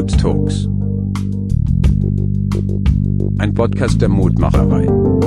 Mood Talks. Ein Podcast der Mutmacherei.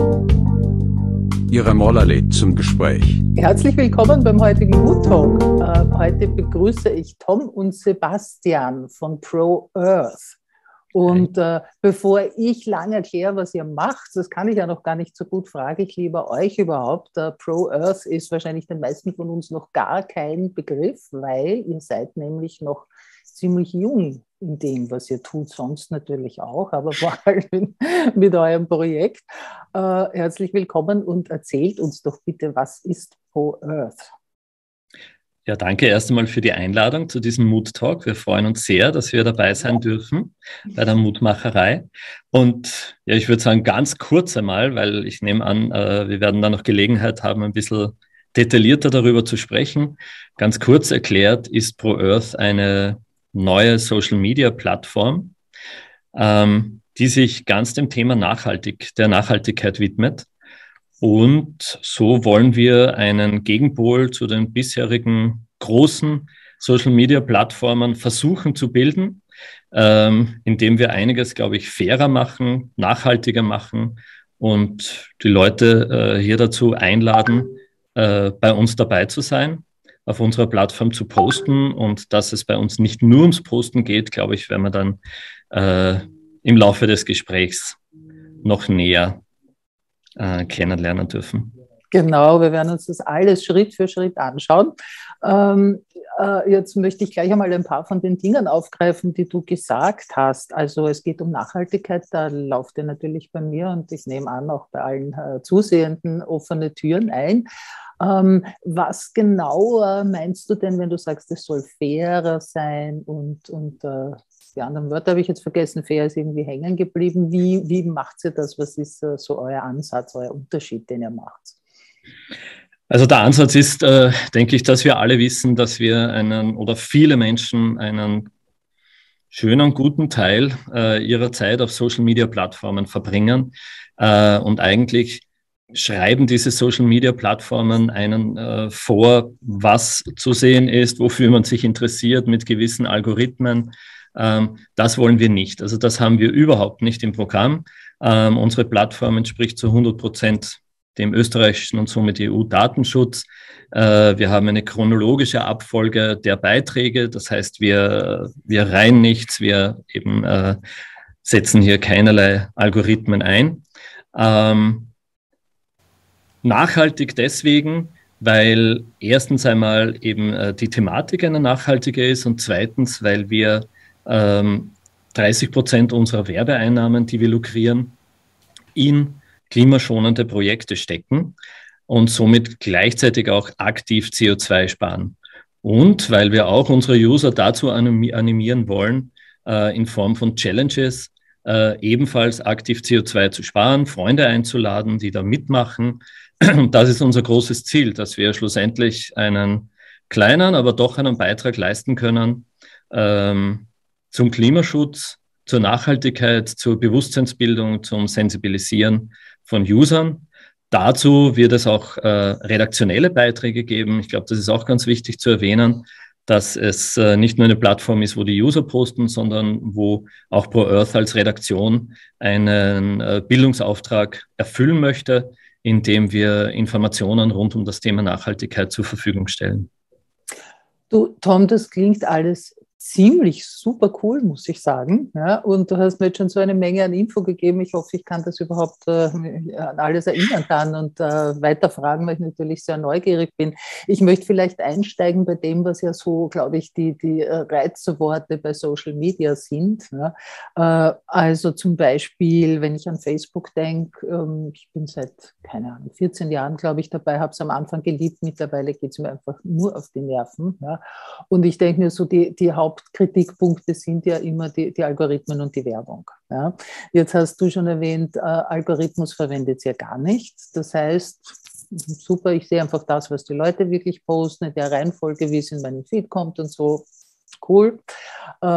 Ira Moller lädt zum Gespräch. Herzlich willkommen beim heutigen Mood Talk. Heute begrüße ich Tom und Sebastian von Pro Earth. Und bevor ich lange erkläre, was ihr macht, das kann ich ja noch gar nicht so gut, frage ich lieber euch überhaupt. Pro Earth ist wahrscheinlich den meisten von uns noch gar kein Begriff, weil ihr seid nämlich noch ziemlich jung in dem, was ihr tut, sonst natürlich auch, aber vor allem mit eurem Projekt. Herzlich willkommen und erzählt uns doch bitte, was ist Pro Earth? Ja, danke erst einmal für die Einladung zu diesem Mood Talk. Wir freuen uns sehr, dass wir dabei sein dürfen bei der Mutmacherei. Und ja, ich würde sagen, ganz kurz einmal, weil ich nehme an, wir werden da noch Gelegenheit haben, ein bisschen detaillierter darüber zu sprechen. Ganz kurz erklärt ist Pro Earth eine neue Social-Media-Plattform, die sich ganz dem Thema der Nachhaltigkeit widmet. Und so wollen wir einen Gegenpol zu den bisherigen großen Social-Media-Plattformen versuchen zu bilden, indem wir einiges, glaube ich, fairer machen, nachhaltiger machen und die Leute hier dazu einladen, bei uns dabei zu sein, auf unserer Plattform zu posten. Und dass es bei uns nicht nur ums Posten geht, glaube ich, werden wir dann im Laufe des Gesprächs noch näher kennenlernen dürfen. Genau, wir werden uns das alles Schritt für Schritt anschauen. Jetzt möchte ich gleich einmal ein paar von den Dingen aufgreifen, die du gesagt hast. Also es geht um Nachhaltigkeit, da lauft ihr natürlich bei mir und ich nehme an, auch bei allen Zusehenden offene Türen ein. Was genau meinst du denn, wenn du sagst, es soll fairer sein und die anderen Wörter habe ich jetzt vergessen, fair ist irgendwie hängen geblieben. Wie macht ihr das? Was ist so euer Ansatz, euer Unterschied, den ihr macht? Also der Ansatz ist, denke ich, dass wir alle wissen, dass wir viele Menschen einen schönen, guten Teil ihrer Zeit auf Social-Media-Plattformen verbringen und eigentlich schreiben diese Social-Media-Plattformen einen vor, was zu sehen ist, wofür man sich interessiert mit gewissen Algorithmen. Das wollen wir nicht. Also das haben wir überhaupt nicht im Programm. Unsere Plattform entspricht zu 100% dem österreichischen und somit EU-Datenschutz. Wir haben eine chronologische Abfolge der Beiträge. Das heißt, wir reihen nichts, wir eben setzen hier keinerlei Algorithmen ein. Nachhaltig deswegen, weil erstens einmal eben die Thematik eine nachhaltige ist und zweitens, weil wir 30% unserer Werbeeinnahmen, die wir lukrieren, in klimaschonende Projekte stecken und somit gleichzeitig auch aktiv CO2 sparen. Und weil wir auch unsere User dazu animieren wollen, in Form von Challenges ebenfalls aktiv CO2 zu sparen, Freunde einzuladen, die da mitmachen. Und das ist unser großes Ziel, dass wir schlussendlich einen kleinen, aber doch einen Beitrag leisten können zum Klimaschutz, zur Nachhaltigkeit, zur Bewusstseinsbildung, zum Sensibilisieren von Usern. Dazu wird es auch redaktionelle Beiträge geben. Ich glaube, das ist auch ganz wichtig zu erwähnen, dass es nicht nur eine Plattform ist, wo die User posten, sondern wo auch Pro Earth als Redaktion einen Bildungsauftrag erfüllen möchte, indem wir Informationen rund um das Thema Nachhaltigkeit zur Verfügung stellen. Du, Tom, das klingt alles ziemlich super cool, muss ich sagen. Ja, und du hast mir jetzt schon so eine Menge an Info gegeben. Ich hoffe, ich kann das überhaupt an alles erinnern dann und weiterfragen, weil ich natürlich sehr neugierig bin. Ich möchte vielleicht einsteigen bei dem, was ja so, glaube ich, die Reizworte bei Social Media sind. Ja. Also zum Beispiel, wenn ich an Facebook denke, ich bin seit, keine Ahnung, 14 Jahren, glaube ich, dabei, habe es am Anfang geliebt. Mittlerweile geht es mir einfach nur auf die Nerven. Ja. Und ich denke mir so, die Hauptkritikpunkte sind ja immer die Algorithmen und die Werbung. Ja. Jetzt hast du schon erwähnt, Algorithmus verwendet ihr gar nicht. Das heißt, super, ich sehe einfach das, was die Leute wirklich posten, in der Reihenfolge, wie es in meinen Feed kommt und so. Cool.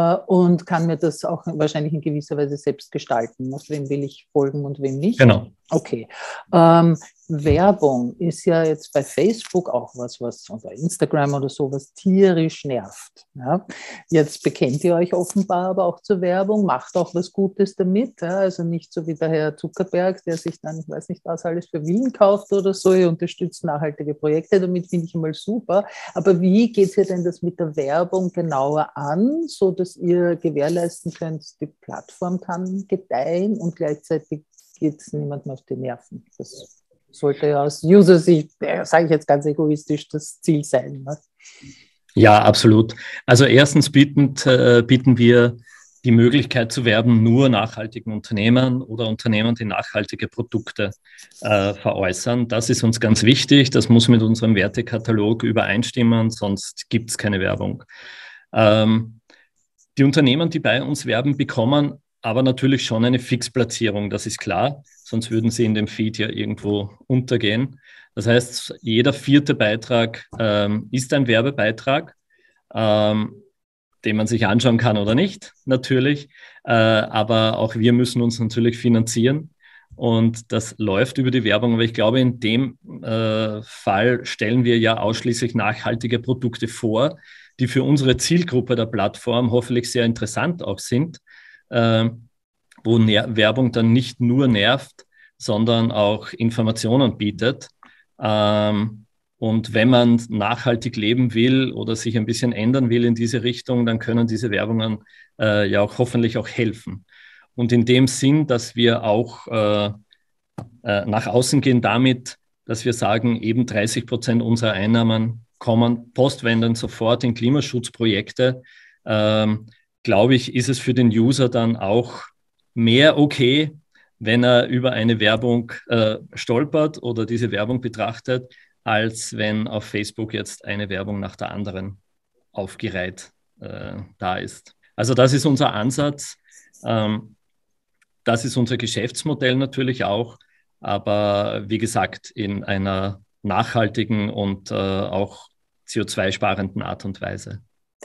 Und kann mir das auch wahrscheinlich in gewisser Weise selbst gestalten. Wem will ich folgen und wem nicht. Genau. Okay. Werbung ist ja jetzt bei Facebook auch was oder Instagram oder so, was tierisch nervt. Ja? Jetzt bekennt ihr euch offenbar aber auch zur Werbung, macht auch was Gutes damit. Ja? Also nicht so wie der Herr Zuckerberg, der sich dann, ich weiß nicht, was alles für Villen kauft oder so. Ihr unterstützt nachhaltige Projekte, damit finde ich einmal super. Aber wie geht ihr denn das mit der Werbung genauer an, so dass ihr gewährleisten könnt, die Plattform kann gedeihen und gleichzeitig geht es niemandem auf die Nerven? Das sollte ja aus User-Sicht, sage ich jetzt ganz egoistisch, das Ziel sein. Ne? Ja, absolut. Also erstens bieten wir die Möglichkeit zu werben nur nachhaltigen Unternehmern oder Unternehmern, die nachhaltige Produkte veräußern. Das ist uns ganz wichtig. Das muss mit unserem Wertekatalog übereinstimmen, sonst gibt es keine Werbung. Die Unternehmen, die bei uns werben, bekommen aber natürlich schon eine Fixplatzierung, das ist klar, sonst würden sie in dem Feed ja irgendwo untergehen. Das heißt, jeder 4. Beitrag ist ein Werbebeitrag, den man sich anschauen kann oder nicht, natürlich. Aber auch wir müssen uns natürlich finanzieren und das läuft über die Werbung. Aber ich glaube, in dem Fall stellen wir ja ausschließlich nachhaltige Produkte vor, die für unsere Zielgruppe der Plattform hoffentlich sehr interessant auch sind. Wo Werbung dann nicht nur nervt, sondern auch Informationen bietet. Und wenn man nachhaltig leben will oder sich ein bisschen ändern will in diese Richtung, dann können diese Werbungen ja auch hoffentlich auch helfen. Und in dem Sinn, dass wir auch nach außen gehen damit, dass wir sagen, eben 30% unserer Einnahmen kommen postwendend sofort in Klimaschutzprojekte, glaube ich, ist es für den User dann auch mehr okay, wenn er über eine Werbung stolpert oder diese Werbung betrachtet, als wenn auf Facebook jetzt eine Werbung nach der anderen aufgereiht da ist. Also das ist unser Ansatz. Das ist unser Geschäftsmodell natürlich auch, aber wie gesagt, in einer nachhaltigen und auch CO2-sparenden Art und Weise.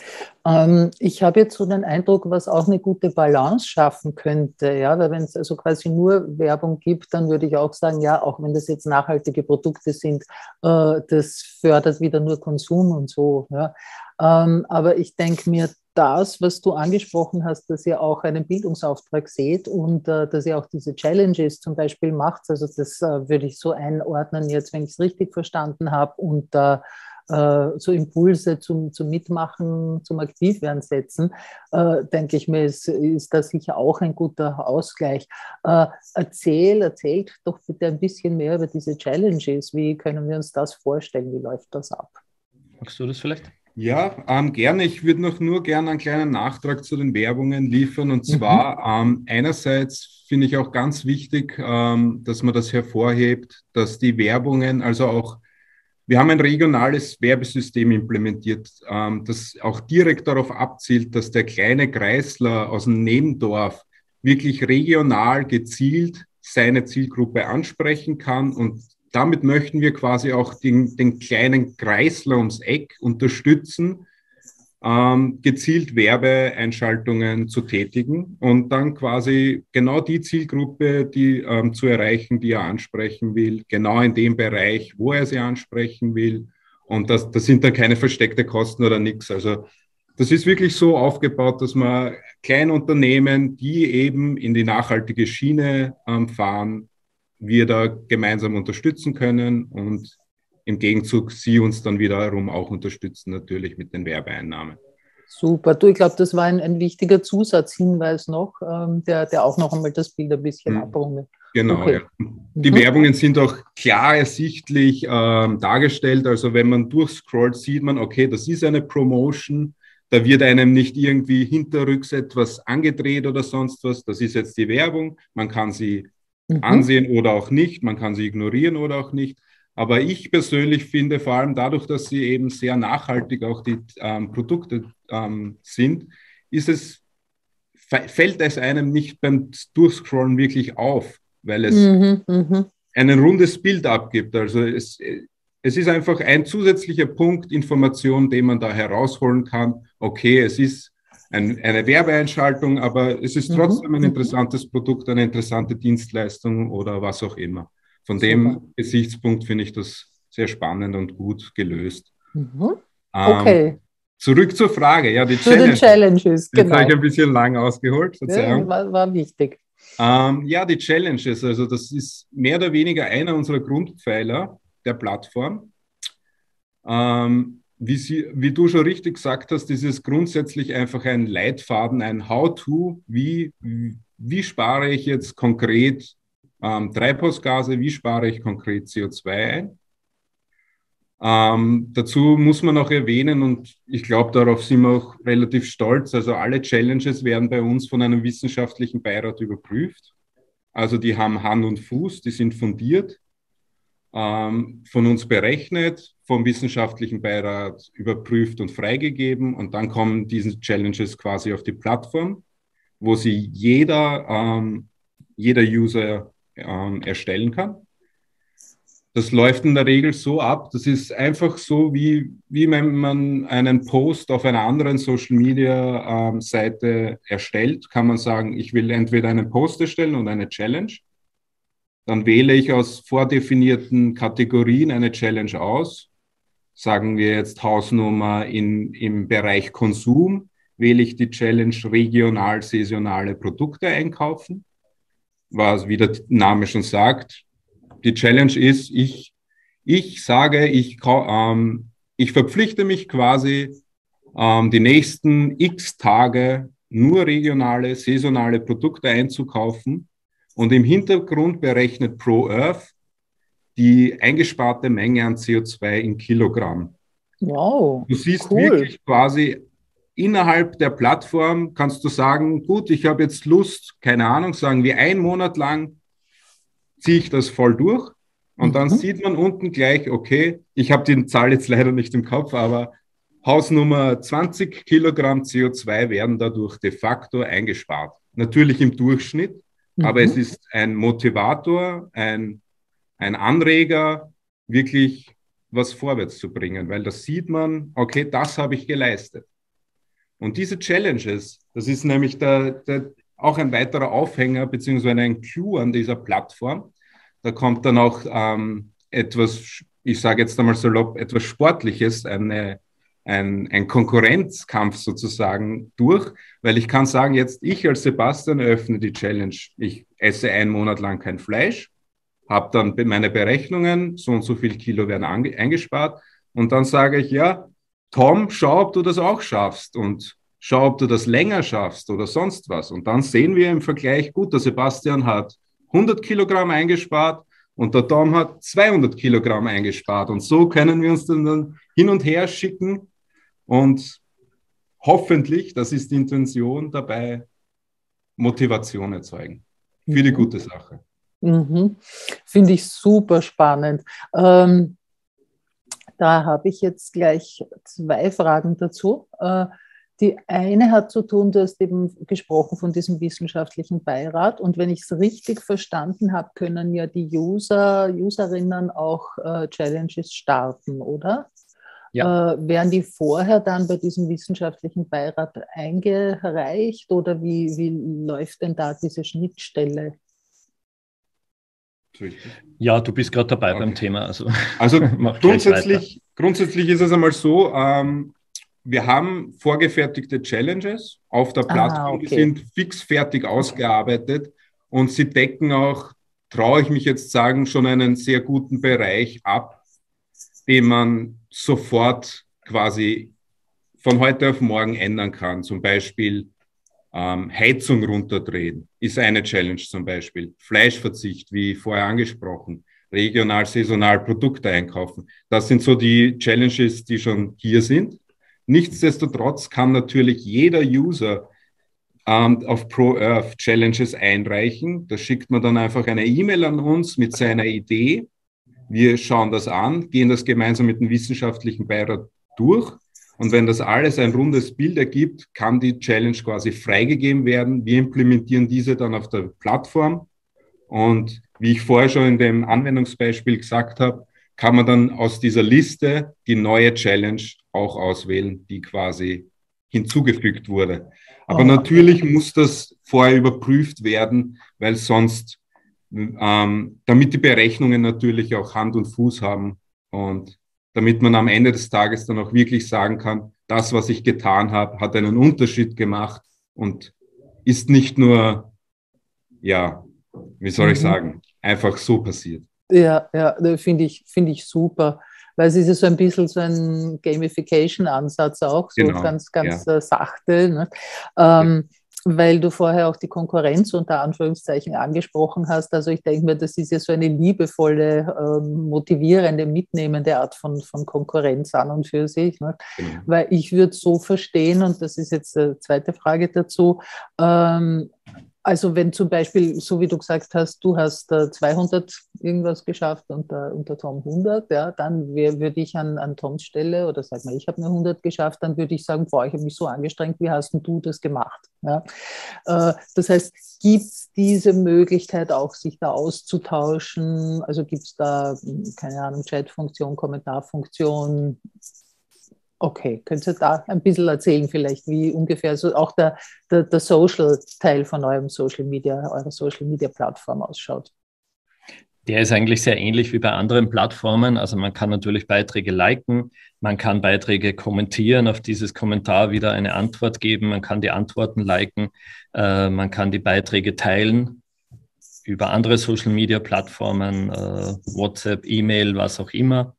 Ich habe jetzt so den Eindruck, was auch eine gute Balance schaffen könnte, ja, weil wenn es also quasi nur Werbung gibt, dann würde ich auch sagen, ja, auch wenn das jetzt nachhaltige Produkte sind, das fördert wieder nur Konsum und so, ja. Aber ich denke mir, das, was du angesprochen hast, dass ihr auch einen Bildungsauftrag seht und dass ihr auch diese Challenges zum Beispiel macht, also das würde ich so einordnen jetzt, wenn ich es richtig verstanden habe, und so Impulse zum Mitmachen, zum Aktivwerden setzen, denke ich mir, ist das sicher auch ein guter Ausgleich. Erzählt doch bitte ein bisschen mehr über diese Challenges. Wie können wir uns das vorstellen? Wie läuft das ab? Magst du das vielleicht? Ja, gerne. Ich würde noch nur gerne einen kleinen Nachtrag zu den Werbungen liefern. Und zwar einerseits finde ich auch ganz wichtig, dass man das hervorhebt, dass die Werbungen, also auch wir haben ein regionales Werbesystem implementiert, das auch direkt darauf abzielt, dass der kleine Kreisler aus dem Nebendorf wirklich regional gezielt seine Zielgruppe ansprechen kann. Und damit möchten wir quasi auch den kleinen Kreisler ums Eck unterstützen, gezielt Werbeeinschaltungen zu tätigen und dann quasi genau die Zielgruppe, die zu erreichen, die er ansprechen will, genau in dem Bereich, wo er sie ansprechen will. Und das sind dann keine versteckte Kosten oder nichts. Also das ist wirklich so aufgebaut, dass man Kleinunternehmen, die eben in die nachhaltige Schiene fahren, wir da gemeinsam unterstützen können und im Gegenzug sie uns dann wiederum auch unterstützen, natürlich mit den Werbeeinnahmen. Super. Du, ich glaube, das war ein wichtiger Zusatzhinweis noch, der auch noch einmal das Bild ein bisschen abrundet. Genau, okay. Ja. Die Werbungen sind auch klar ersichtlich dargestellt. Also wenn man durchscrollt, sieht man, okay, das ist eine Promotion. Da wird einem nicht irgendwie hinterrücks etwas angedreht oder sonst was. Das ist jetzt die Werbung. Man kann sie ansehen oder auch nicht. Man kann sie ignorieren oder auch nicht. Aber ich persönlich finde, vor allem dadurch, dass sie eben sehr nachhaltig auch die Produkte sind, fällt es einem nicht beim Durchscrollen wirklich auf, weil es ein rundes Bild abgibt. Also es ist einfach ein zusätzlicher Punkt Information, den man da herausholen kann. Okay, es ist eine Werbeeinschaltung, aber es ist trotzdem ein interessantes Produkt, eine interessante Dienstleistung oder was auch immer. Von dem Gesichtspunkt finde ich das sehr spannend und gut gelöst. Okay. Zurück zur Frage, ja, die Zu den Challenges, Jetzt genau. habe ich ein bisschen lang ausgeholt, Verzeihung. Ja, war wichtig. Ja, die Challenges, also das ist mehr oder weniger einer unserer Grundpfeiler der Plattform. Wie du schon richtig gesagt hast, ist es grundsätzlich einfach ein Leitfaden, ein How-to, wie spare ich jetzt konkret Treibhausgase, wie spare ich konkret CO2 ein. Dazu muss man auch erwähnen, und ich glaube, darauf sind wir auch relativ stolz, also alle Challenges werden bei uns von einem wissenschaftlichen Beirat überprüft. Also die haben Hand und Fuß, die sind fundiert, von uns berechnet, vom wissenschaftlichen Beirat überprüft und freigegeben, und dann kommen diese Challenges quasi auf die Plattform, wo sie jeder User erstellen kann. Das läuft in der Regel so ab, das ist einfach so, wie wenn man einen Post auf einer anderen Social-Media-Seite erstellt, kann man sagen, ich will entweder einen Post erstellen und eine Challenge. Dann wähle ich aus vordefinierten Kategorien eine Challenge aus. Sagen wir jetzt Hausnummer im Bereich Konsum, wähle ich die Challenge regional saisonale Produkte einkaufen. Was, wie der Name schon sagt, die Challenge ist, ich sage, ich verpflichte mich quasi, die nächsten x Tage nur regionale, saisonale Produkte einzukaufen, und im Hintergrund berechnet ProEarth die eingesparte Menge an CO2 in Kilogramm. Wow, Du siehst cool. wirklich quasi innerhalb der Plattform, kannst du sagen, gut, ich habe jetzt Lust, keine Ahnung, sagen wir 1 Monat lang ziehe ich das voll durch, und dann sieht man unten gleich, okay, ich habe die Zahl jetzt leider nicht im Kopf, aber Hausnummer 20 Kilogramm CO2 werden dadurch de facto eingespart. Natürlich im Durchschnitt, aber es ist ein Motivator, ein Anreger, wirklich was vorwärts zu bringen, weil da sieht man, okay, das habe ich geleistet. Und diese Challenges, das ist nämlich auch ein weiterer Aufhänger beziehungsweise ein Clou an dieser Plattform. Da kommt dann auch etwas, ich sage jetzt einmal salopp, etwas Sportliches, ein Konkurrenzkampf sozusagen durch, weil ich kann sagen, jetzt ich als Sebastian eröffne die Challenge. Ich esse 1 Monat lang kein Fleisch, habe dann meine Berechnungen, so und so viel Kilo werden eingespart, und dann sage ich, ja, Tom, schau, ob du das auch schaffst, und schau, ob du das länger schaffst oder sonst was. Und dann sehen wir im Vergleich, gut, der Sebastian hat 100 Kilogramm eingespart und der Tom hat 200 Kilogramm eingespart. Und so können wir uns dann hin und her schicken und hoffentlich, das ist die Intention dabei, Motivation erzeugen für die gute Sache. Finde ich super spannend. Da habe ich jetzt gleich 2 Fragen dazu. Die eine hat zu tun, du hast eben gesprochen von diesem wissenschaftlichen Beirat, und wenn ich es richtig verstanden habe, können ja die Userinnen auch Challenges starten, oder? Ja. Werden die vorher dann bei diesem wissenschaftlichen Beirat eingereicht, oder wie läuft denn da diese Schnittstelle? Ja, du bist gerade dabei beim Thema. Also grundsätzlich ist es einmal so, wir haben vorgefertigte Challenges auf der Plattform, die sind fix fertig ausgearbeitet, und sie decken auch, traue ich mich jetzt sagen, schon einen sehr guten Bereich ab, den man sofort quasi von heute auf morgen ändern kann. Zum Beispiel Heizung runterdrehen ist eine Challenge zum Beispiel. Fleischverzicht, wie vorher angesprochen. Regional, saisonal Produkte einkaufen. Das sind so die Challenges, die schon hier sind. Nichtsdestotrotz kann natürlich jeder User auf ProEarth Challenges einreichen. Da schickt man dann einfach eine E-Mail an uns mit seiner Idee. Wir schauen das an, gehen das gemeinsam mit dem wissenschaftlichen Beirat durch. Und wenn das alles ein rundes Bild ergibt, kann die Challenge quasi freigegeben werden. Wir implementieren diese dann auf der Plattform. Und wie ich vorher schon in dem Anwendungsbeispiel gesagt habe, kann man dann aus dieser Liste die neue Challenge auch auswählen, die quasi hinzugefügt wurde. Aber natürlich muss das vorher überprüft werden, weil sonst, damit die Berechnungen natürlich auch Hand und Fuß haben und damit man am Ende des Tages dann auch wirklich sagen kann, das, was ich getan habe, hat einen Unterschied gemacht und ist nicht nur, ja, wie soll ich sagen, einfach so passiert. Ja, finde ich super. Weil es ist ja so ein bisschen so ein Gamification-Ansatz auch, so Genau, ganz ja. sachte. Ne? Weil du vorher auch die Konkurrenz unter Anführungszeichen angesprochen hast. Also ich denke mir, das ist ja so eine liebevolle, motivierende, mitnehmende Art von Konkurrenz an und für sich. Ne? Genau. Weil ich würde so verstehen, und das ist jetzt die zweite Frage dazu, also wenn zum Beispiel, so wie du gesagt hast, du hast 200 irgendwas geschafft und der Tom 100, ja, dann würde ich an Toms Stelle, oder sag mal, ich habe eine 100 geschafft, dann würde ich sagen, boah, ich habe mich so angestrengt, wie hast denn du das gemacht? Ja? Das heißt, gibt es diese Möglichkeit auch, sich da auszutauschen? Also gibt es da, keine Ahnung, Chatfunktion, Kommentarfunktion? Okay, könnt ihr da ein bisschen erzählen vielleicht, wie ungefähr so auch der Social-Teil von eurer Social-Media-Plattform ausschaut? Der ist eigentlich sehr ähnlich wie bei anderen Plattformen. Also man kann natürlich Beiträge liken, man kann Beiträge kommentieren, auf dieses Kommentar wieder eine Antwort geben, man kann die Antworten liken, man kann die Beiträge teilen über andere Social-Media-Plattformen, WhatsApp, E-Mail, was auch immer.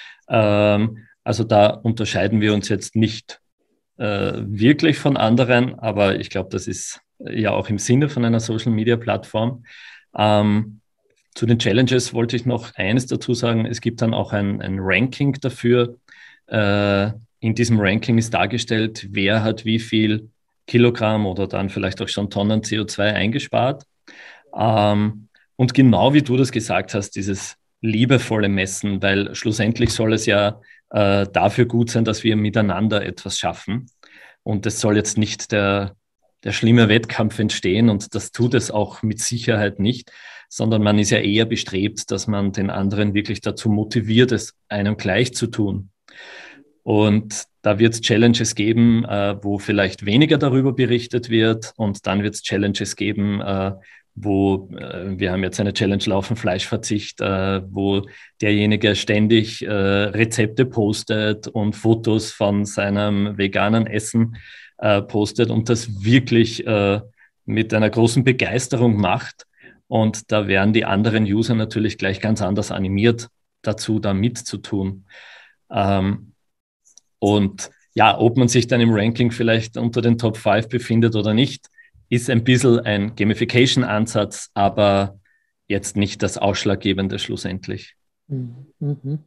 Also da unterscheiden wir uns jetzt nicht wirklich von anderen, aber ich glaube, das ist ja auch im Sinne von einer Social-Media-Plattform. Zu den Challenges wollte ich noch eines dazu sagen. Es gibt dann auch ein Ranking dafür. In diesem Ranking ist dargestellt, wer hat wie viel Kilogramm oder dann vielleicht auch schon Tonnen CO2 eingespart. Und genau wie du das gesagt hast, dieses liebevolle Messen, weil schlussendlich soll es ja dafür gut sein, dass wir miteinander etwas schaffen. Und es soll jetzt nicht der schlimme Wettkampf entstehen und das tut es auch mit Sicherheit nicht, sondern man ist ja eher bestrebt, dass man den anderen wirklich dazu motiviert, es einem gleich zu tun. Und da wird es Challenges geben, wo vielleicht weniger darüber berichtet wird und dann wird es Challenges geben, wo wir haben jetzt eine Challenge laufen, Fleischverzicht, wo derjenige ständig Rezepte postet und Fotos von seinem veganen Essen postet und das wirklich mit einer großen Begeisterung macht. Und da werden die anderen User natürlich gleich ganz anders animiert dazu, da mitzutun. Und ja, ob man sich dann im Ranking vielleicht unter den Top 5 befindet oder nicht, ist ein bisschen ein Gamification-Ansatz, aber jetzt nicht das Ausschlaggebende schlussendlich. Mhm.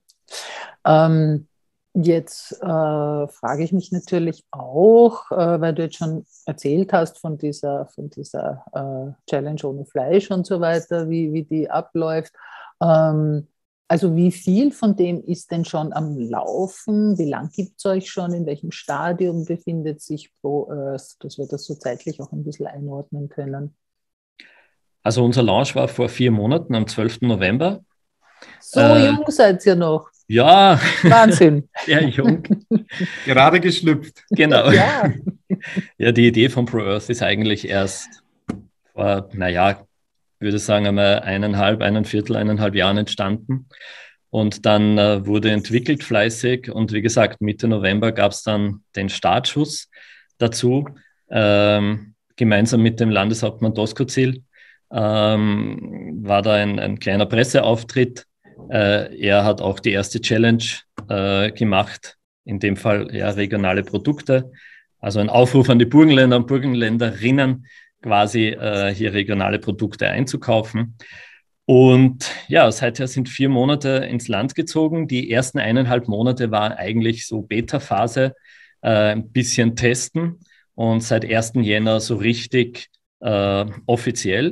Jetzt frage ich mich natürlich auch, weil du jetzt schon erzählt hast von dieser Challenge ohne Fleisch und so weiter, wie die abläuft. Also wie viel von dem ist denn schon am Laufen? Wie lange gibt es euch schon? In welchem Stadium befindet sich ProEarth, dass wir das so zeitlich auch ein bisschen einordnen können? Also unser Launch war vor 4 Monaten, am 12. November. So jung seid ihr noch. Ja. Wahnsinn. Sehr jung. Gerade geschlüpft. Genau. Ja. Ja, die Idee von ProEarth ist eigentlich erst vor, ich würde sagen, einmal 1,5 Jahren entstanden. Und dann wurde entwickelt fleißig. Und wie gesagt, Mitte November gab es dann den Startschuss dazu, gemeinsam mit dem Landeshauptmann Doskozil. War da ein kleiner Presseauftritt. Er hat auch die erste Challenge gemacht, in dem Fall ja regionale Produkte. Also ein Aufruf an die Burgenländer und Burgenländerinnen, quasi hier regionale Produkte einzukaufen. Und ja, seither sind 4 Monate ins Land gezogen. Die ersten 1,5 Monate war eigentlich so Beta-Phase, ein bisschen testen und seit 1. Jänner so richtig offiziell.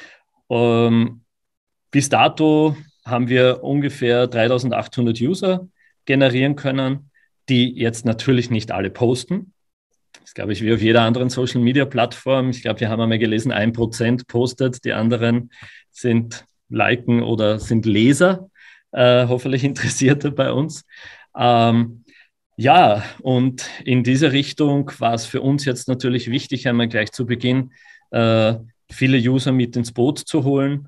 Bis dato haben wir ungefähr 3.800 User generieren können, die jetzt natürlich nicht alle posten. Das ist, glaube ich, wie auf jeder anderen Social-Media-Plattform. Ich glaube, wir haben einmal gelesen, 1% postet, die anderen sind Liken oder sind Leser, hoffentlich Interessierte bei uns. Ja, und in diese Richtung war es für uns jetzt natürlich wichtig, einmal gleich zu Beginn viele User mit ins Boot zu holen,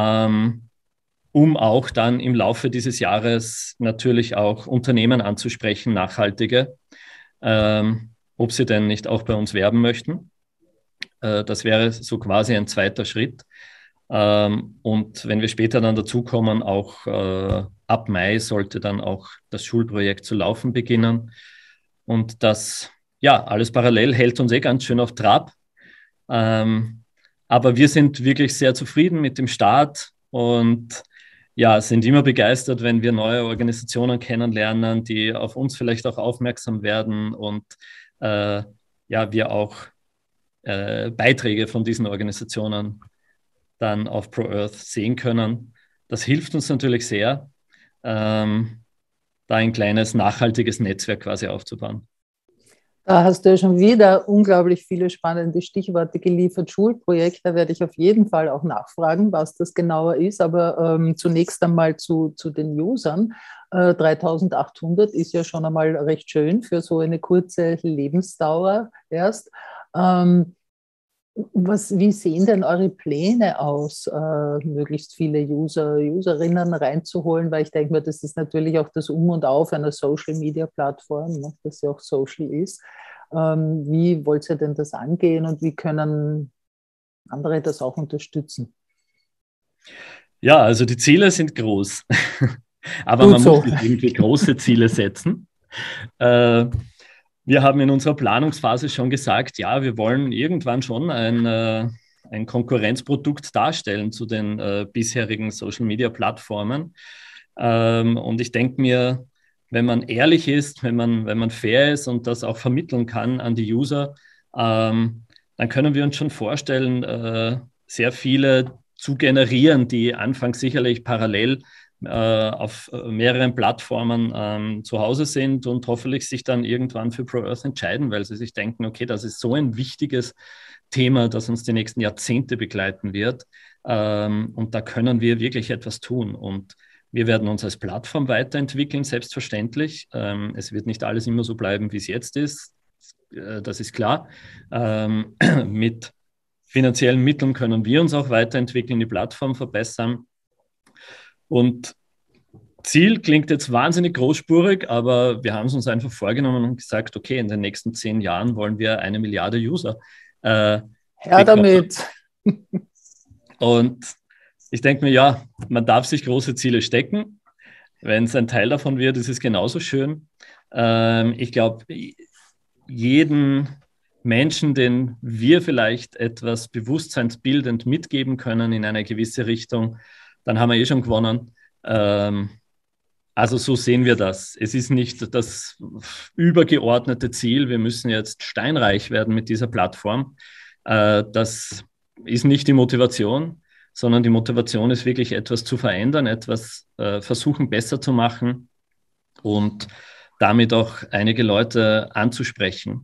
um auch dann im Laufe dieses Jahres natürlich auch Unternehmen anzusprechen, nachhaltige, ob sie denn nicht auch bei uns werben möchten. Das wäre so quasi ein zweiter Schritt. Und wenn wir später dann dazukommen, auch ab Mai sollte dann auch das Schulprojekt zu laufen beginnen. Und das, ja, alles parallel hält uns ganz schön auf Trab. Aber wir sind wirklich sehr zufrieden mit dem Start und ja, sind immer begeistert, wenn wir neue Organisationen kennenlernen, die auf uns vielleicht auch aufmerksam werden und ja, wir auch Beiträge von diesen Organisationen dann auf ProEarth sehen können. Das hilft uns natürlich sehr, da ein kleines nachhaltiges Netzwerk quasi aufzubauen. Da hast du ja schon wieder unglaublich viele spannende Stichworte geliefert. Schulprojekt, da werde ich auf jeden Fall auch nachfragen, was das genauer ist. Aber zunächst einmal zu den Usern. 3800 ist ja schon einmal recht schön für so eine kurze Lebensdauer erst. Wie sehen denn eure Pläne aus, möglichst viele Userinnen reinzuholen? Weil ich denke mir, das ist natürlich auch das Um und Auf einer Social-Media-Plattform, ne, das ja auch social ist. Wie wollt ihr denn das angehen und wie können andere das auch unterstützen? Ja, also die Ziele sind groß, aber Gut man so. muss sich irgendwie große Ziele setzen. Wir haben in unserer Planungsphase schon gesagt, ja, wir wollen irgendwann schon ein Konkurrenzprodukt darstellen zu den bisherigen Social-Media-Plattformen. Und ich denke mir, wenn man ehrlich ist, wenn man fair ist und das auch vermitteln kann an die User, dann können wir uns schon vorstellen, sehr viele zu generieren, die anfangs sicherlich parallel auf mehreren Plattformen zu Hause sind und hoffentlich sich dann irgendwann für ProEarth entscheiden, weil sie sich denken, okay, das ist so ein wichtiges Thema, das uns die nächsten Jahrzehnte begleiten wird. Und da können wir wirklich etwas tun. Und wir werden uns als Plattform weiterentwickeln, selbstverständlich. Es wird nicht alles immer so bleiben, wie es jetzt ist. Das ist klar. Mit finanziellen Mitteln können wir uns auch weiterentwickeln, die Plattform verbessern. Und Ziel klingt jetzt wahnsinnig großspurig, aber wir haben es uns einfach vorgenommen und gesagt, okay, in den nächsten 10 Jahren wollen wir 1 Milliarde User. Her damit! Und ich denke mir, ja, man darf sich große Ziele stecken. Wenn es ein Teil davon wird, ist es genauso schön. Ich glaube, jeden Menschen, den wir vielleicht etwas bewusstseinsbildend mitgeben können in eine gewisse Richtung, dann haben wir schon gewonnen. Also so sehen wir das. Es ist nicht das übergeordnete Ziel, wir müssen jetzt steinreich werden mit dieser Plattform. Das ist nicht die Motivation, sondern die Motivation ist wirklich etwas zu verändern, etwas versuchen besser zu machen und damit auch einige Leute anzusprechen.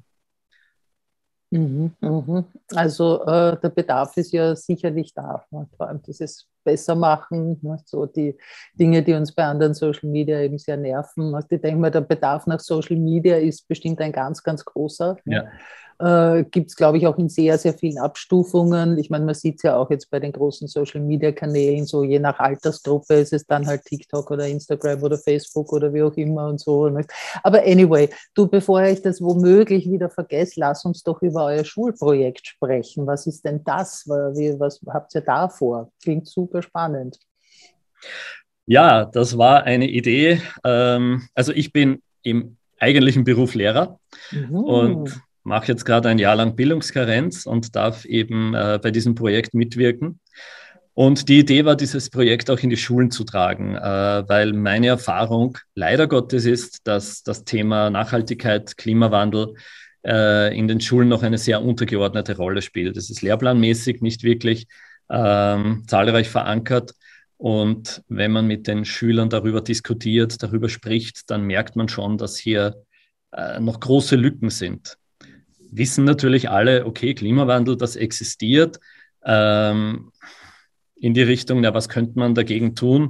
Also der Bedarf ist ja sicherlich da. Ne? Vor allem dieses Bessermachen, ne? So die Dinge, die uns bei anderen Social Media eben sehr nerven. Ne? Ich denke mal, der Bedarf nach Social Media ist bestimmt ein ganz, ganz großer. Ne? Ja. Gibt es, glaube ich, auch in sehr, sehr vielen Abstufungen. Ich meine, man sieht es ja auch jetzt bei den großen Social-Media-Kanälen, so je nach Altersgruppe ist es dann halt TikTok oder Instagram oder Facebook oder wie auch immer und so. Aber anyway, du, bevor ich das womöglich wieder vergesse, lass uns doch über euer Schulprojekt sprechen. Was ist denn das? Was habt ihr da vor? Klingt super spannend. Ja, das war eine Idee. Also ich bin im eigentlichen Beruf Lehrer und mache jetzt gerade ein Jahr lang Bildungskarenz und darf eben bei diesem Projekt mitwirken. Und die Idee war, dieses Projekt auch in die Schulen zu tragen, weil meine Erfahrung leider Gottes ist, dass das Thema Nachhaltigkeit, Klimawandel in den Schulen noch eine sehr untergeordnete Rolle spielt. Es ist lehrplanmäßig nicht wirklich zahlreich verankert. Und wenn man mit den Schülern darüber diskutiert, darüber spricht, dann merkt man schon, dass hier noch große Lücken sind. Wissen natürlich alle, okay, Klimawandel, das existiert. In die Richtung, na, was könnte man dagegen tun?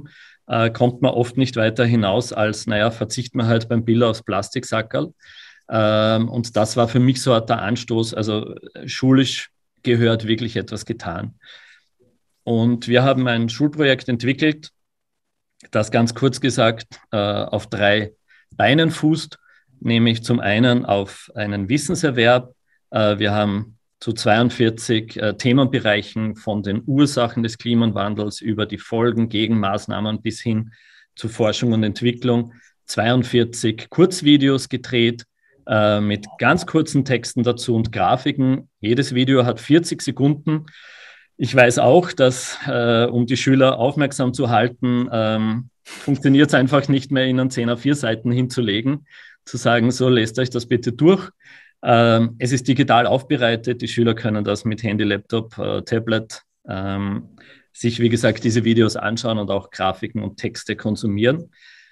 kommt man oft nicht weiter hinaus als, naja, verzichten wir halt beim Bill aufs Plastiksackerl. Und das war für mich so der Anstoß. Also schulisch gehört wirklich etwas getan. Und wir haben ein Schulprojekt entwickelt, das ganz kurz gesagt auf 3 Beinen fußt, nämlich zum einen auf einen Wissenserwerb. Wir haben zu 42 Themenbereichen von den Ursachen des Klimawandels über die Folgen, Gegenmaßnahmen bis hin zu Forschung und Entwicklung 42 Kurzvideos gedreht mit ganz kurzen Texten dazu und Grafiken. Jedes Video hat 40 Sekunden. Ich weiß auch, dass, um die Schüler aufmerksam zu halten, funktioniert es einfach nicht mehr, ihnen 10 A4 Seiten hinzulegen, zu sagen, so, lest euch das bitte durch. Es ist digital aufbereitet, die Schüler können das mit Handy, Laptop, Tablet sich, wie gesagt, diese Videos anschauen und auch Grafiken und Texte konsumieren.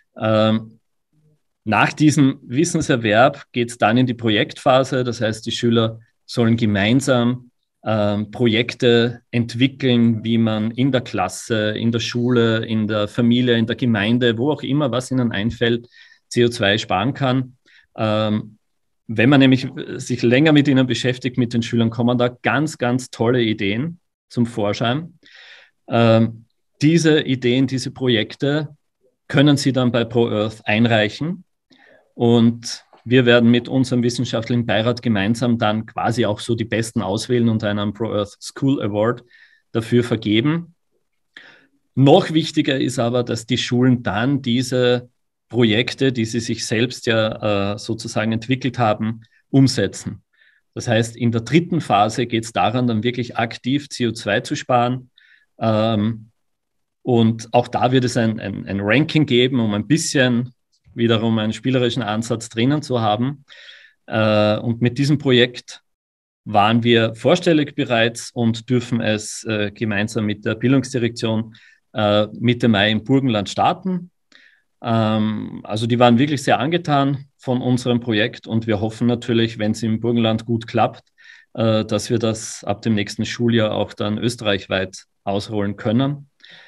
Nach diesem Wissenserwerb geht es dann in die Projektphase, das heißt, die Schüler sollen gemeinsam Projekte entwickeln, wie man in der Klasse, in der Schule, in der Familie, in der Gemeinde, wo auch immer, was ihnen einfällt, CO2 sparen kann. Wenn man nämlich sich länger mit ihnen beschäftigt, mit den Schülern, kommen da ganz, ganz tolle Ideen zum Vorschein. Diese Ideen, diese Projekte können sie dann bei ProEarth einreichen und wir werden mit unserem wissenschaftlichen Beirat gemeinsam dann quasi auch so die Besten auswählen und einen ProEarth School Award dafür vergeben. Noch wichtiger ist aber, dass die Schulen dann diese Projekte, die sie sich selbst ja sozusagen entwickelt haben, umsetzen. Das heißt, in der 3. Phase geht es daran, dann wirklich aktiv CO2 zu sparen. Und auch da wird es ein Ranking geben, um ein bisschen wiederum einen spielerischen Ansatz drinnen zu haben. Und mit diesem Projekt waren wir vorstellig bereits und dürfen es gemeinsam mit der Bildungsdirektion Mitte Mai im Burgenland starten. Also die waren wirklich sehr angetan von unserem Projekt und wir hoffen natürlich, wenn es im Burgenland gut klappt, dass wir das ab dem nächsten Schuljahr auch dann österreichweit ausrollen können.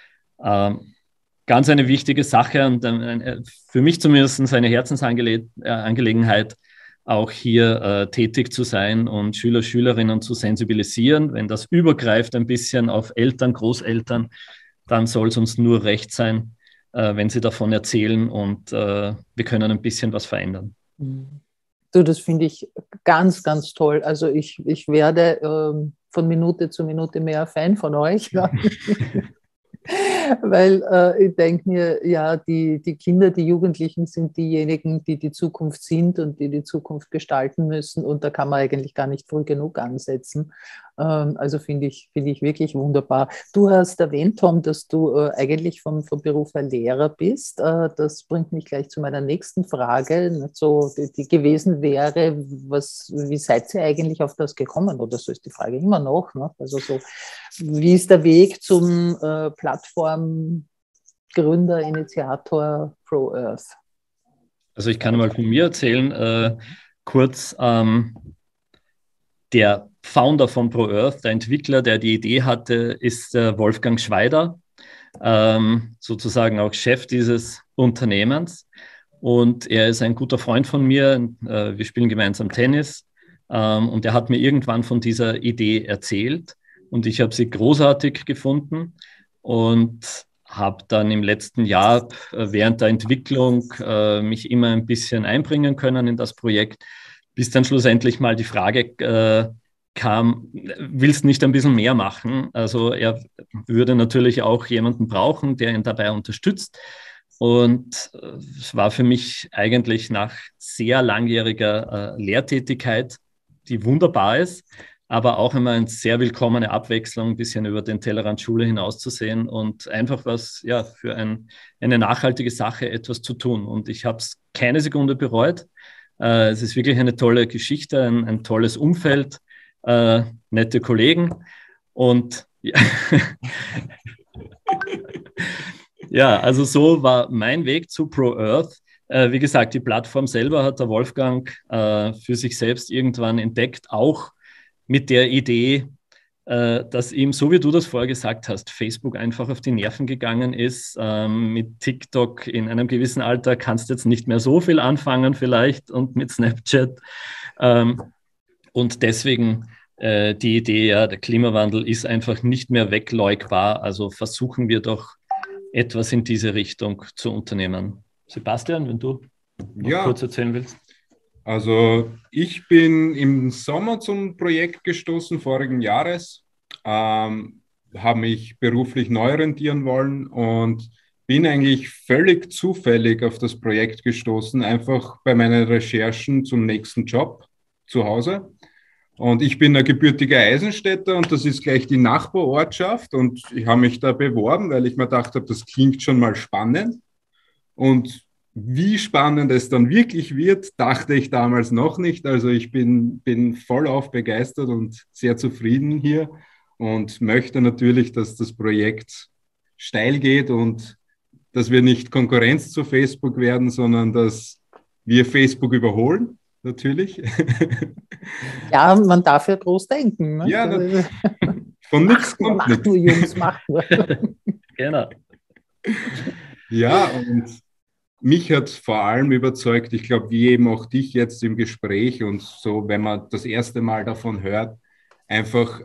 Ganz eine wichtige Sache und für mich zumindest eine Herzensangelegenheit, auch hier tätig zu sein und Schüler, Schülerinnen zu sensibilisieren. Wenn das übergreift ein bisschen auf Eltern, Großeltern, dann soll es uns nur recht sein, wenn sie davon erzählen und wir können ein bisschen was verändern. Du, das finde ich ganz, ganz toll. Also ich werde von Minute zu Minute mehr Fan von euch. Ja. Weil ich denke mir, ja, die Kinder, die Jugendlichen sind diejenigen, die die Zukunft sind und die die Zukunft gestalten müssen. Und da kann man eigentlich gar nicht früh genug ansetzen. Also finde ich wirklich wunderbar. Du hast erwähnt, Tom, dass du eigentlich vom Beruf her Lehrer bist. Das bringt mich gleich zu meiner nächsten Frage, so, die gewesen wäre, wie seid ihr eigentlich auf das gekommen? Oder so ist die Frage immer noch. Ne? Also so, wie ist der Weg zum Plattformgründer, Initiator ProEarth? Also ich kann mal von mir erzählen, kurz. Der Founder von ProEarth, der Entwickler, der die Idee hatte, ist Wolfgang Schweider, sozusagen auch Chef dieses Unternehmens. Und er ist ein guter Freund von mir. Wir spielen gemeinsam Tennis. Und er hat mir irgendwann von dieser Idee erzählt. Und ich habe sie großartig gefunden und habe dann im letzten Jahr während der Entwicklung mich immer ein bisschen einbringen können in das Projekt, bis dann schlussendlich mal die Frage kam, willst du nicht ein bisschen mehr machen? Also er würde natürlich auch jemanden brauchen, der ihn dabei unterstützt. Und es war für mich eigentlich nach sehr langjähriger Lehrtätigkeit, die wunderbar ist, aber auch immer eine sehr willkommene Abwechslung, ein bisschen über den Tellerrand Schule hinauszusehen und einfach was, ja, für eine nachhaltige Sache etwas zu tun. Und ich habe es keine Sekunde bereut. Es ist wirklich eine tolle Geschichte, ein tolles Umfeld, nette Kollegen und ja. Ja, also so war mein Weg zu ProEarth. Wie gesagt, die Plattform selber hat der Wolfgang für sich selbst irgendwann entdeckt, auch mit der Idee, dass ihm, so wie du das vorher gesagt hast, Facebook einfach auf die Nerven gegangen ist. Mit TikTok in einem gewissen Alter kannst du jetzt nicht mehr so viel anfangen vielleicht und mit Snapchat. Und deswegen die Idee, ja, der Klimawandel ist einfach nicht mehr wegleugbar. Also versuchen wir doch etwas in diese Richtung zu unternehmen. Sebastian, wenn du noch kurz erzählen willst. Also ich bin im Sommer zum Projekt gestoßen, vorigen Jahres, habe mich beruflich neu orientieren wollen und bin eigentlich völlig zufällig auf das Projekt gestoßen, einfach bei meinen Recherchen zum nächsten Job zu Hause. Und ich bin ein gebürtiger Eisenstädter und das ist gleich die Nachbarortschaft und ich habe mich da beworben, weil ich mir gedacht habe, das klingt schon mal spannend. Und wie spannend es dann wirklich wird, dachte ich damals noch nicht. Also ich bin vollauf begeistert und sehr zufrieden hier und möchte natürlich, dass das Projekt steil geht und dass wir nicht Konkurrenz zu Facebook werden, sondern dass wir Facebook überholen, natürlich. Ja, man darf ja groß denken. Ne? Ja, von nichts kommt nichts. Mach nur, Jungs, mach nur. Genau. Ja, und mich hat vor allem überzeugt, ich glaube, wie eben auch dich jetzt im Gespräch und so, wenn man das erste Mal davon hört, einfach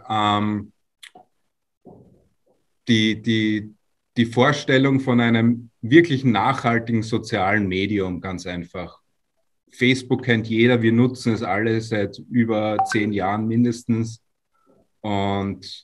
die Vorstellung von einem wirklich nachhaltigen sozialen Medium, ganz einfach. Facebook kennt jeder, wir nutzen es alle seit über 10 Jahren mindestens und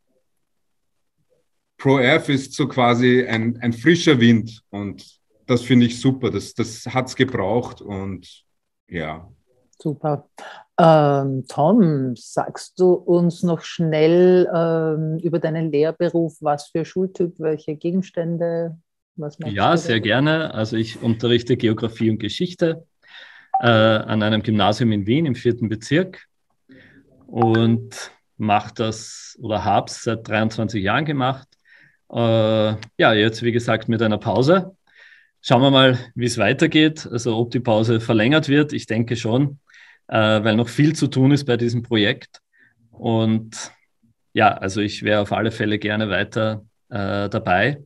ProEarth ist so quasi ein frischer Wind und das finde ich super, das hat es gebraucht und ja. Super. Tom, sagst du uns noch schnell über deinen Lehrberuf, was für Schultyp, welche Gegenstände, was machst du? Ja, sehr gerne. Also ich unterrichte Geografie und Geschichte an einem Gymnasium in Wien im 4. Bezirk und mache das oder habe es seit 23 Jahren gemacht. Ja, jetzt wie gesagt mit einer Pause. Schauen wir mal, wie es weitergeht, also ob die Pause verlängert wird. Ich denke schon, weil noch viel zu tun ist bei diesem Projekt. Und ja, also ich wäre auf alle Fälle gerne weiter dabei.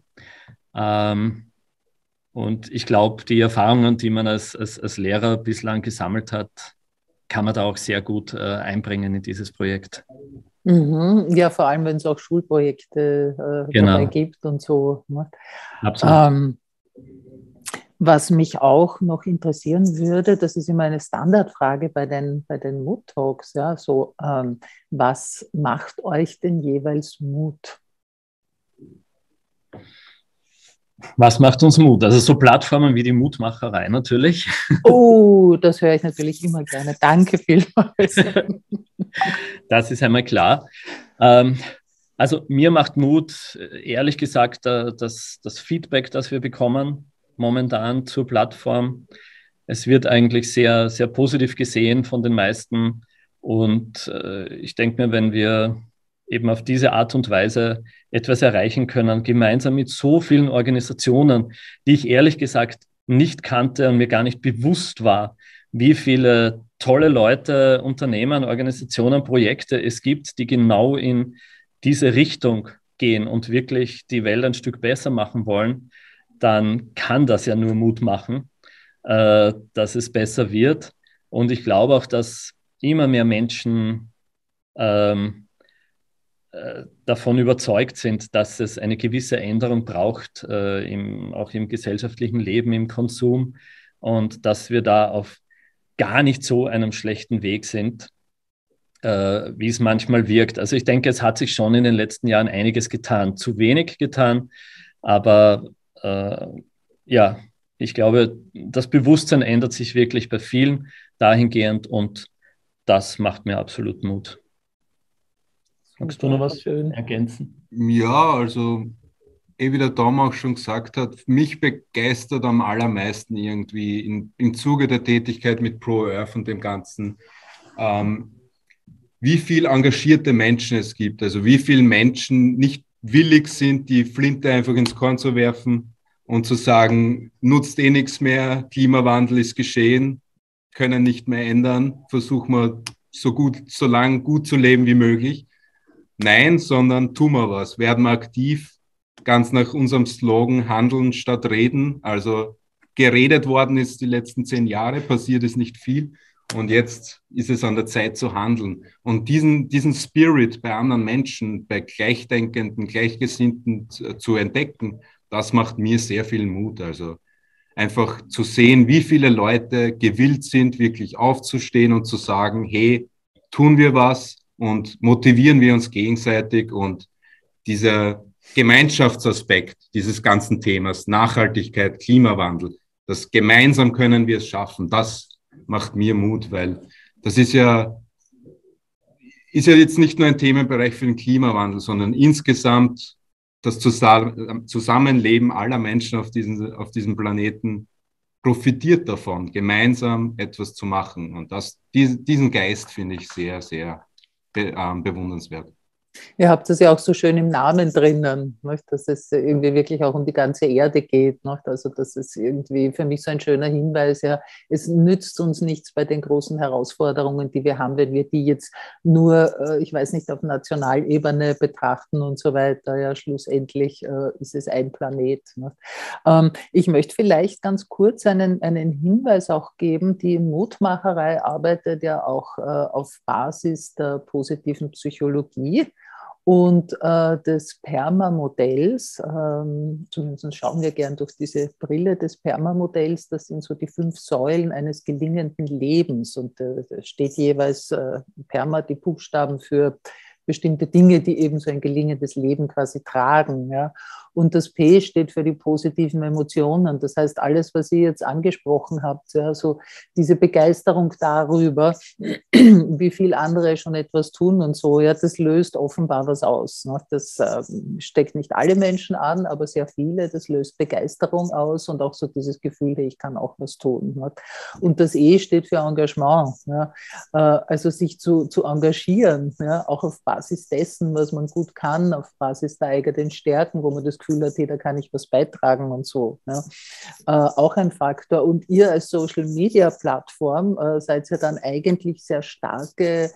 Und ich glaube, die Erfahrungen, die man als Lehrer bislang gesammelt hat, kann man da auch sehr gut einbringen in dieses Projekt. Mhm. Ja, vor allem, wenn es auch Schulprojekte dabei gibt und so. Ne? Absolut. Was mich auch noch interessieren würde, das ist immer eine Standardfrage bei den Mood Talks, ja, so, was macht euch denn jeweils Mut? Was macht uns Mut? Also so Plattformen wie die Mutmacherei natürlich. Oh, das höre ich natürlich immer gerne. Danke vielmals. Das ist einmal klar. Also mir macht Mut, ehrlich gesagt, das Feedback, das wir bekommen momentan zur Plattform. Es wird eigentlich sehr, sehr positiv gesehen von den meisten. Und ich denke mir, wenn wir eben auf diese Art und Weise etwas erreichen können, gemeinsam mit so vielen Organisationen, die ich ehrlich gesagt nicht kannte und mir gar nicht bewusst war, wie viele tolle Leute, Unternehmen, Organisationen, Projekte es gibt, die genau in diese Richtung gehen und wirklich die Welt ein Stück besser machen wollen, dann kann das ja nur Mut machen, dass es besser wird. Und ich glaube auch, dass immer mehr Menschen davon überzeugt sind, dass es eine gewisse Änderung braucht, auch im gesellschaftlichen Leben, im Konsum und dass wir da auf gar nicht so einem schlechten Weg sind, wie es manchmal wirkt. Also ich denke, es hat sich schon in den letzten Jahren einiges getan, zu wenig getan, aber ja, ich glaube, das Bewusstsein ändert sich wirklich bei vielen dahingehend und das macht mir absolut Mut. Magst du noch was ergänzen? Ja, also wie der Tom auch schon gesagt hat, mich begeistert am allermeisten irgendwie im Zuge der Tätigkeit mit ProEarth und dem Ganzen, wie viel engagierte Menschen es gibt, also wie viele Menschen nicht willig sind, die Flinte einfach ins Korn zu werfen und zu sagen, nutzt eh nichts mehr, Klimawandel ist geschehen, können nicht mehr ändern, versuchen wir so lang gut zu leben wie möglich. nein, sondern tun wir was, werden wir aktiv, ganz nach unserem Slogan handeln statt reden. Also geredet worden ist die letzten 10 Jahre, passiert ist nicht viel. Und jetzt ist es an der Zeit zu handeln. Und diesen Spirit bei anderen Menschen, bei Gleichdenkenden, Gleichgesinnten zu entdecken, das macht mir sehr viel Mut. Also einfach zu sehen, wie viele Leute gewillt sind, wirklich aufzustehen und zu sagen, hey, tun wir was und motivieren wir uns gegenseitig. Und dieser Gemeinschaftsaspekt dieses ganzen Themas, Nachhaltigkeit, Klimawandel, das gemeinsam können wir es schaffen, das macht mir Mut, weil das ist ja jetzt nicht nur ein Themenbereich für den Klimawandel, sondern insgesamt das Zusammenleben aller Menschen auf diesem Planeten profitiert davon, gemeinsam etwas zu machen. Und diesen Geist finde ich sehr, sehr bewundernswert. Ihr habt das ja auch so schön im Namen drinnen, nicht? Dass es irgendwie wirklich auch um die ganze Erde geht. Nicht? Also das ist irgendwie für mich so ein schöner Hinweis. Ja, es nützt uns nichts bei den großen Herausforderungen, die wir haben, wenn wir die jetzt nur, ich weiß nicht, auf Nationalebene betrachten und so weiter. Ja, schlussendlich ist es ein Planet. Nicht? Ich möchte vielleicht ganz kurz einen Hinweis auch geben. Die Mutmacherei arbeitet ja auch auf Basis der positiven Psychologie und des PERMA-Modells. Zumindest schauen wir gern durch diese Brille des PERMA-Modells. Das sind so die 5 Säulen eines gelingenden Lebens. Und da steht jeweils PERMA, die Buchstaben für bestimmte Dinge, die eben so ein gelingendes Leben quasi tragen. Ja. Und das P steht für die positiven Emotionen. Das heißt, alles, was ihr jetzt angesprochen habt, ja, so diese Begeisterung darüber, wie viel andere schon etwas tun und so, ja, das löst offenbar was aus. Ne. Das steckt nicht alle Menschen an, aber sehr viele. Das löst Begeisterung aus und auch so dieses Gefühl, ich kann auch was tun. Ne. Und das E steht für Engagement. Ja. Also sich zu engagieren, ja, auch auf Basis dessen, was man gut kann, auf Basis der eigenen Stärken, wo man das Gefühl hat, hey, da kann ich was beitragen und so. Ja. Auch ein Faktor. Und ihr als Social-Media-Plattform seid ja dann eigentlich sehr starke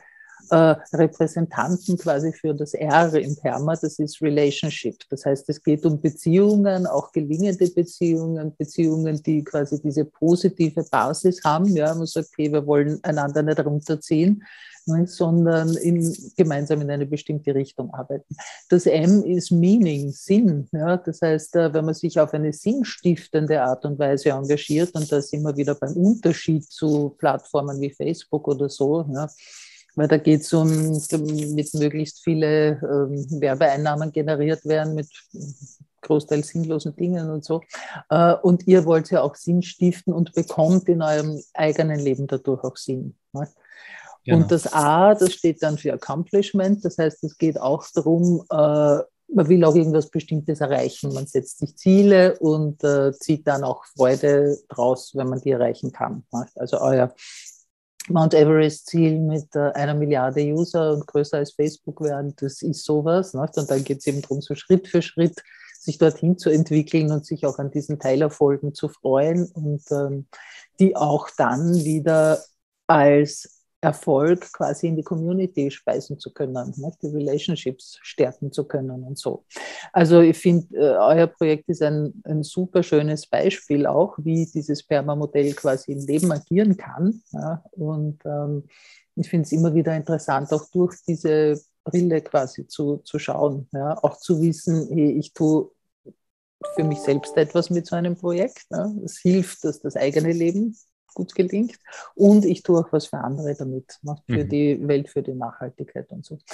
Repräsentanten quasi für das R im PERMA, das ist Relationship. Das heißt, es geht um Beziehungen, auch gelingende Beziehungen, Beziehungen, die quasi diese positive Basis haben. Ja, man sagt, okay, wir wollen einander nicht runterziehen, sondern gemeinsam in eine bestimmte Richtung arbeiten. Das M ist Meaning, Sinn. Ja? Das heißt, wenn man sich auf eine sinnstiftende Art und Weise engagiert, und da sind wir wieder beim Unterschied zu Plattformen wie Facebook oder so, ja? Weil da geht es mit möglichst viele Werbeeinnahmen generiert werden, mit großteils sinnlosen Dingen und so. Und ihr wollt ja auch Sinn stiften und bekommt in eurem eigenen Leben dadurch auch Sinn. Ne? Genau. Und das A, das steht dann für Accomplishment. Das heißt, es geht auch darum, man will auch irgendwas Bestimmtes erreichen. Man setzt sich Ziele und zieht dann auch Freude draus, wenn man die erreichen kann. Ne? Also euer Mount Everest-Ziel mit 1 Milliarde User und größer als Facebook werden, das ist sowas. Ne? Und dann geht es eben darum, so Schritt für Schritt sich dorthin zu entwickeln und sich auch an diesen Teilerfolgen zu freuen und die auch dann wieder als Erfolg quasi in die Community speisen zu können, ne? Die Relationships stärken zu können und so. Also ich finde, euer Projekt ist ein super schönes Beispiel auch, wie dieses PERMA-Modell quasi im Leben agieren kann. Ja? Und ich finde es immer wieder interessant, auch durch diese Brille quasi zu schauen, ja? Auch zu wissen, hey, ich tue für mich selbst etwas mit so einem Projekt. Ja? Es hilft, dass das eigene Leben gut gelingt und ich tue auch was für andere damit, ne? Für die Welt, für die Nachhaltigkeit und so.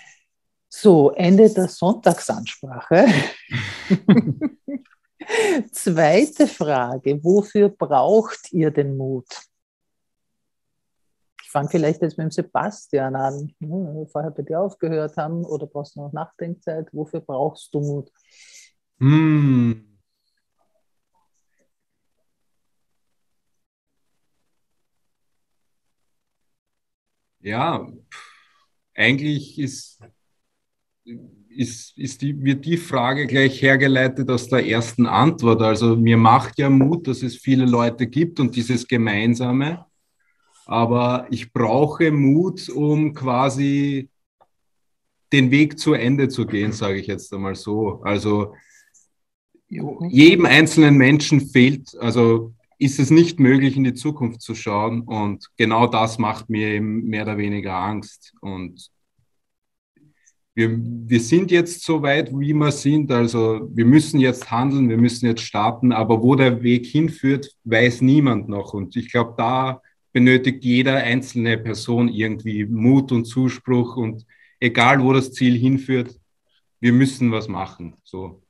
So, Ende der Sonntagsansprache. Zweite Frage, wofür braucht ihr den Mut? Ich fange vielleicht jetzt mit dem Sebastian an, ne, wenn wir vorher bei dir aufgehört haben, oder brauchst du noch Nachdenkzeit? Wofür brauchst du Mut? Ja, eigentlich wird die Frage gleich hergeleitet aus der ersten Antwort. Also mir macht ja Mut, dass es viele Leute gibt und dieses Gemeinsame. Aber ich brauche Mut, um quasi den Weg zu Ende zu gehen, sage ich jetzt einmal so. Also jedem einzelnen Menschen fehlt, also ist es nicht möglich, in die Zukunft zu schauen. Und genau das macht mir eben mehr oder weniger Angst. Und wir sind jetzt so weit, wie wir sind. Also wir müssen jetzt handeln, wir müssen jetzt starten. Aber wo der Weg hinführt, weiß niemand noch. Und ich glaube, da benötigt jede einzelne Person irgendwie Mut und Zuspruch. Und egal, wo das Ziel hinführt, wir müssen was machen. So.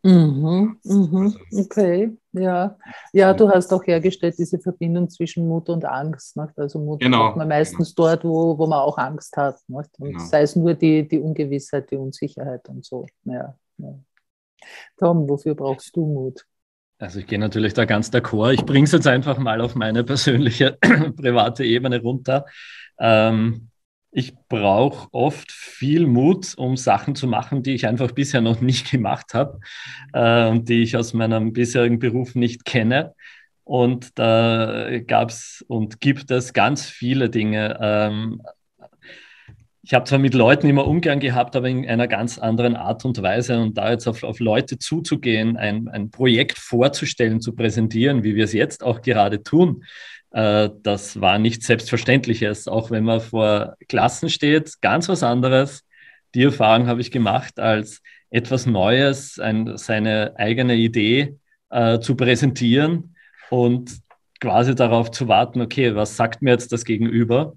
Okay, ja. Ja, du hast auch hergestellt, diese Verbindung zwischen Mut und Angst. Nicht? Also Mut braucht man meistens dort, wo man auch Angst hat. Nicht? Und sei es nur die Ungewissheit, die Unsicherheit und so. Ja. Tom, wofür brauchst du Mut? Also ich gehe natürlich da ganz d'accord. Ich bringe es jetzt einfach mal auf meine persönliche, private Ebene runter. Ich brauche oft viel Mut, um Sachen zu machen, die ich einfach bisher noch nicht gemacht habe und die ich aus meinem bisherigen Beruf nicht kenne. Und da gab es und gibt es ganz viele Dinge. Ich habe zwar mit Leuten immer Umgang gehabt, aber in einer ganz anderen Art und Weise. Und da jetzt auf Leute zuzugehen, ein Projekt vorzustellen, zu präsentieren, wie wir es jetzt auch gerade tun, das war nichts Selbstverständliches. Auch wenn man vor Klassen steht, ganz was anderes. Die Erfahrung habe ich gemacht, als etwas Neues, seine eigene Idee zu präsentieren und quasi darauf zu warten, okay, was sagt mir jetzt das Gegenüber?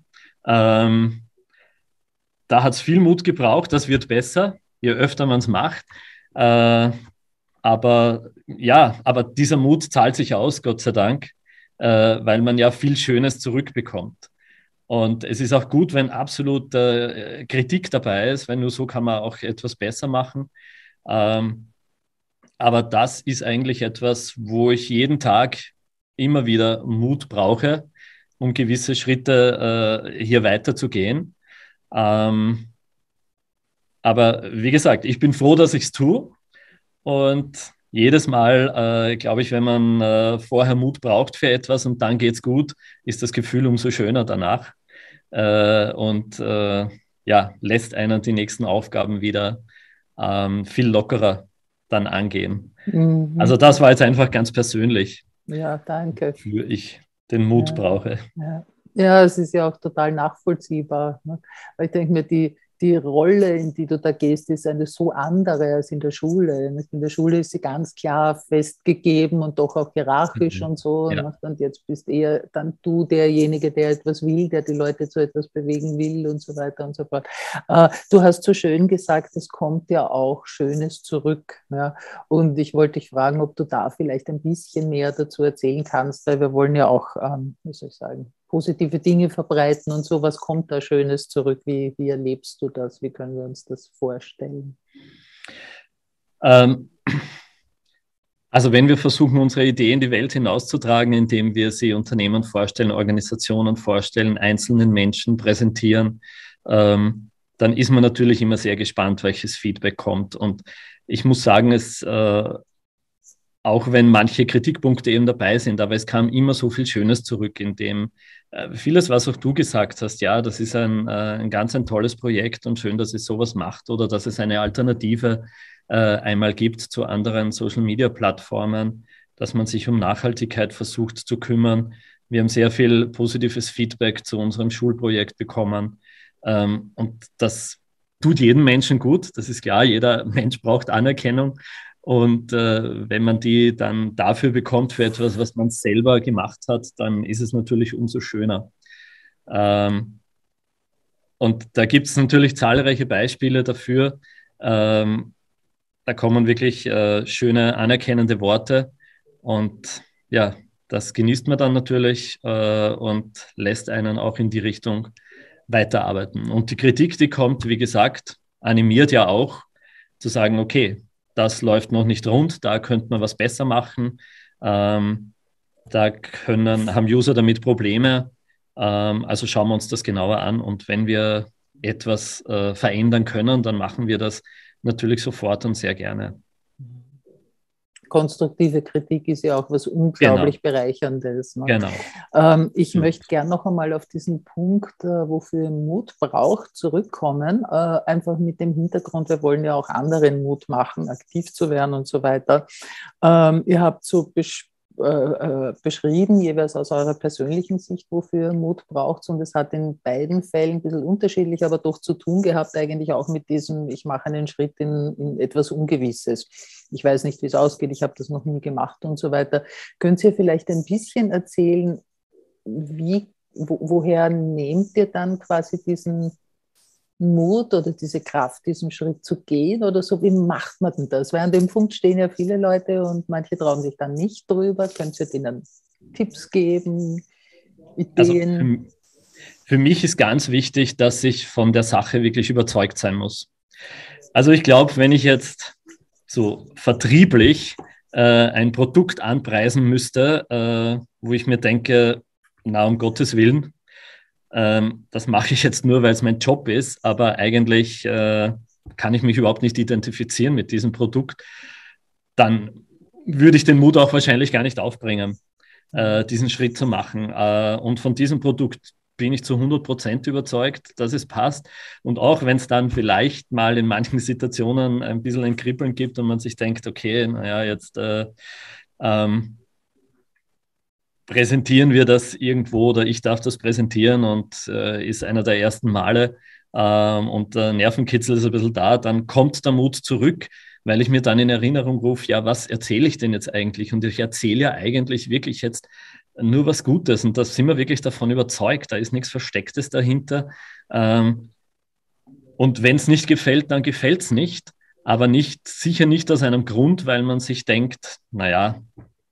Da hat es viel Mut gebraucht, das wird besser, je öfter man es macht. Aber dieser Mut zahlt sich aus, Gott sei Dank, weil man ja viel Schönes zurückbekommt. Und es ist auch gut, wenn absolut Kritik dabei ist, weil nur so kann man auch etwas besser machen. Aber das ist eigentlich etwas, wo ich jeden Tag immer wieder Mut brauche, um gewisse Schritte hier weiterzugehen. Aber wie gesagt, ich bin froh, dass ich es tue. Und jedes Mal, glaube ich, wenn man vorher Mut braucht für etwas und dann geht es gut, ist das Gefühl umso schöner danach. Lässt einen die nächsten Aufgaben wieder viel lockerer dann angehen. Also das war jetzt einfach ganz persönlich. Ja, danke. Wofür ich den Mut brauche. Ja, es ist ja auch total nachvollziehbar. Ne? Weil ich denke mir, die Rolle, in die du da gehst, ist eine so andere als in der Schule. In der Schule ist sie ganz klar festgegeben und doch auch hierarchisch und so. Ja. Und jetzt bist eher dann du derjenige, der etwas will, der die Leute zu etwas bewegen will und so weiter und so fort. Du hast so schön gesagt, es kommt ja auch Schönes zurück. Ja? Und ich wollte dich fragen, ob du da vielleicht ein bisschen mehr dazu erzählen kannst, weil wir wollen ja auch, wie soll ich sagen, positive Dinge verbreiten und so. Was kommt da Schönes zurück? Wie erlebst du das? Wie können wir uns das vorstellen? Also wenn wir versuchen, unsere Idee in die Welt hinauszutragen, indem wir sie Unternehmen vorstellen, Organisationen vorstellen, einzelnen Menschen präsentieren, dann ist man natürlich immer sehr gespannt, welches Feedback kommt. Und ich muss sagen, auch wenn manche Kritikpunkte eben dabei sind, aber es kam immer so viel Schönes zurück, in dem vieles, was auch du gesagt hast, ja, das ist ein ganz tolles Projekt und schön, dass es sowas macht oder dass es eine Alternative einmal gibt zu anderen Social-Media-Plattformen, dass man sich um Nachhaltigkeit versucht zu kümmern. Wir haben sehr viel positives Feedback zu unserem Schulprojekt bekommen und das tut jedem Menschen gut, das ist klar, jeder Mensch braucht Anerkennung. Und wenn man die dann dafür bekommt, für etwas, was man selber gemacht hat, dann ist es natürlich umso schöner. Und da gibt es natürlich zahlreiche Beispiele dafür. Da kommen wirklich schöne, anerkennende Worte. Und ja, das genießt man dann natürlich und lässt einen auch in die Richtung weiterarbeiten. Und die Kritik, die kommt, wie gesagt, animiert ja auch zu sagen, okay, das läuft noch nicht rund, da könnte man was besser machen. Da haben User damit Probleme. Also schauen wir uns das genauer an. Und wenn wir etwas verändern können, dann machen wir das natürlich sofort und sehr gerne. konstruktive Kritik ist ja auch was unglaublich Bereicherndes. Ne? Genau. Ich möchte gerne noch einmal auf diesen Punkt, wofür Mut braucht, zurückkommen. Einfach mit dem Hintergrund, wir wollen ja auch anderen Mut machen, aktiv zu werden und so weiter. Ihr habt so beschrieben, jeweils aus eurer persönlichen Sicht, wofür Mut braucht. Und es hat in beiden Fällen ein bisschen unterschiedlich, aber doch zu tun gehabt, eigentlich auch mit diesem, ich mache einen Schritt in etwas Ungewisses. Ich weiß nicht, wie es ausgeht, ich habe das noch nie gemacht und so weiter. Könnt ihr vielleicht ein bisschen erzählen, woher nehmt ihr dann quasi diesen Mut oder diese Kraft, diesen Schritt zu gehen oder so? Wie macht man denn das? Weil an dem Punkt stehen ja viele Leute und manche trauen sich dann nicht drüber. Könnt ihr denen Tipps geben, Ideen? Also für mich ist ganz wichtig, dass ich von der Sache wirklich überzeugt sein muss. Also ich glaube, wenn ich jetzt so vertrieblich ein Produkt anpreisen müsste, wo ich mir denke, na um Gottes Willen, das mache ich jetzt nur, weil es mein Job ist, aber eigentlich kann ich mich überhaupt nicht identifizieren mit diesem Produkt, dann würde ich den Mut auch wahrscheinlich gar nicht aufbringen, diesen Schritt zu machen. Und von diesem Produkt bin ich zu 100% überzeugt, dass es passt. Und auch wenn es dann vielleicht mal in manchen Situationen ein bisschen ein Kribbeln gibt und man sich denkt, okay, naja, jetzt präsentieren wir das irgendwo oder ich darf das präsentieren und ist einer der ersten Male und der Nervenkitzel ist ein bisschen da, dann kommt der Mut zurück, weil ich mir dann in Erinnerung rufe, ja, was erzähle ich denn jetzt eigentlich? Und ich erzähle ja eigentlich wirklich jetzt nur was Gutes und da sind wir wirklich davon überzeugt, da ist nichts Verstecktes dahinter. Und wenn es nicht gefällt, dann gefällt es nicht, aber sicher nicht aus einem Grund, weil man sich denkt, naja,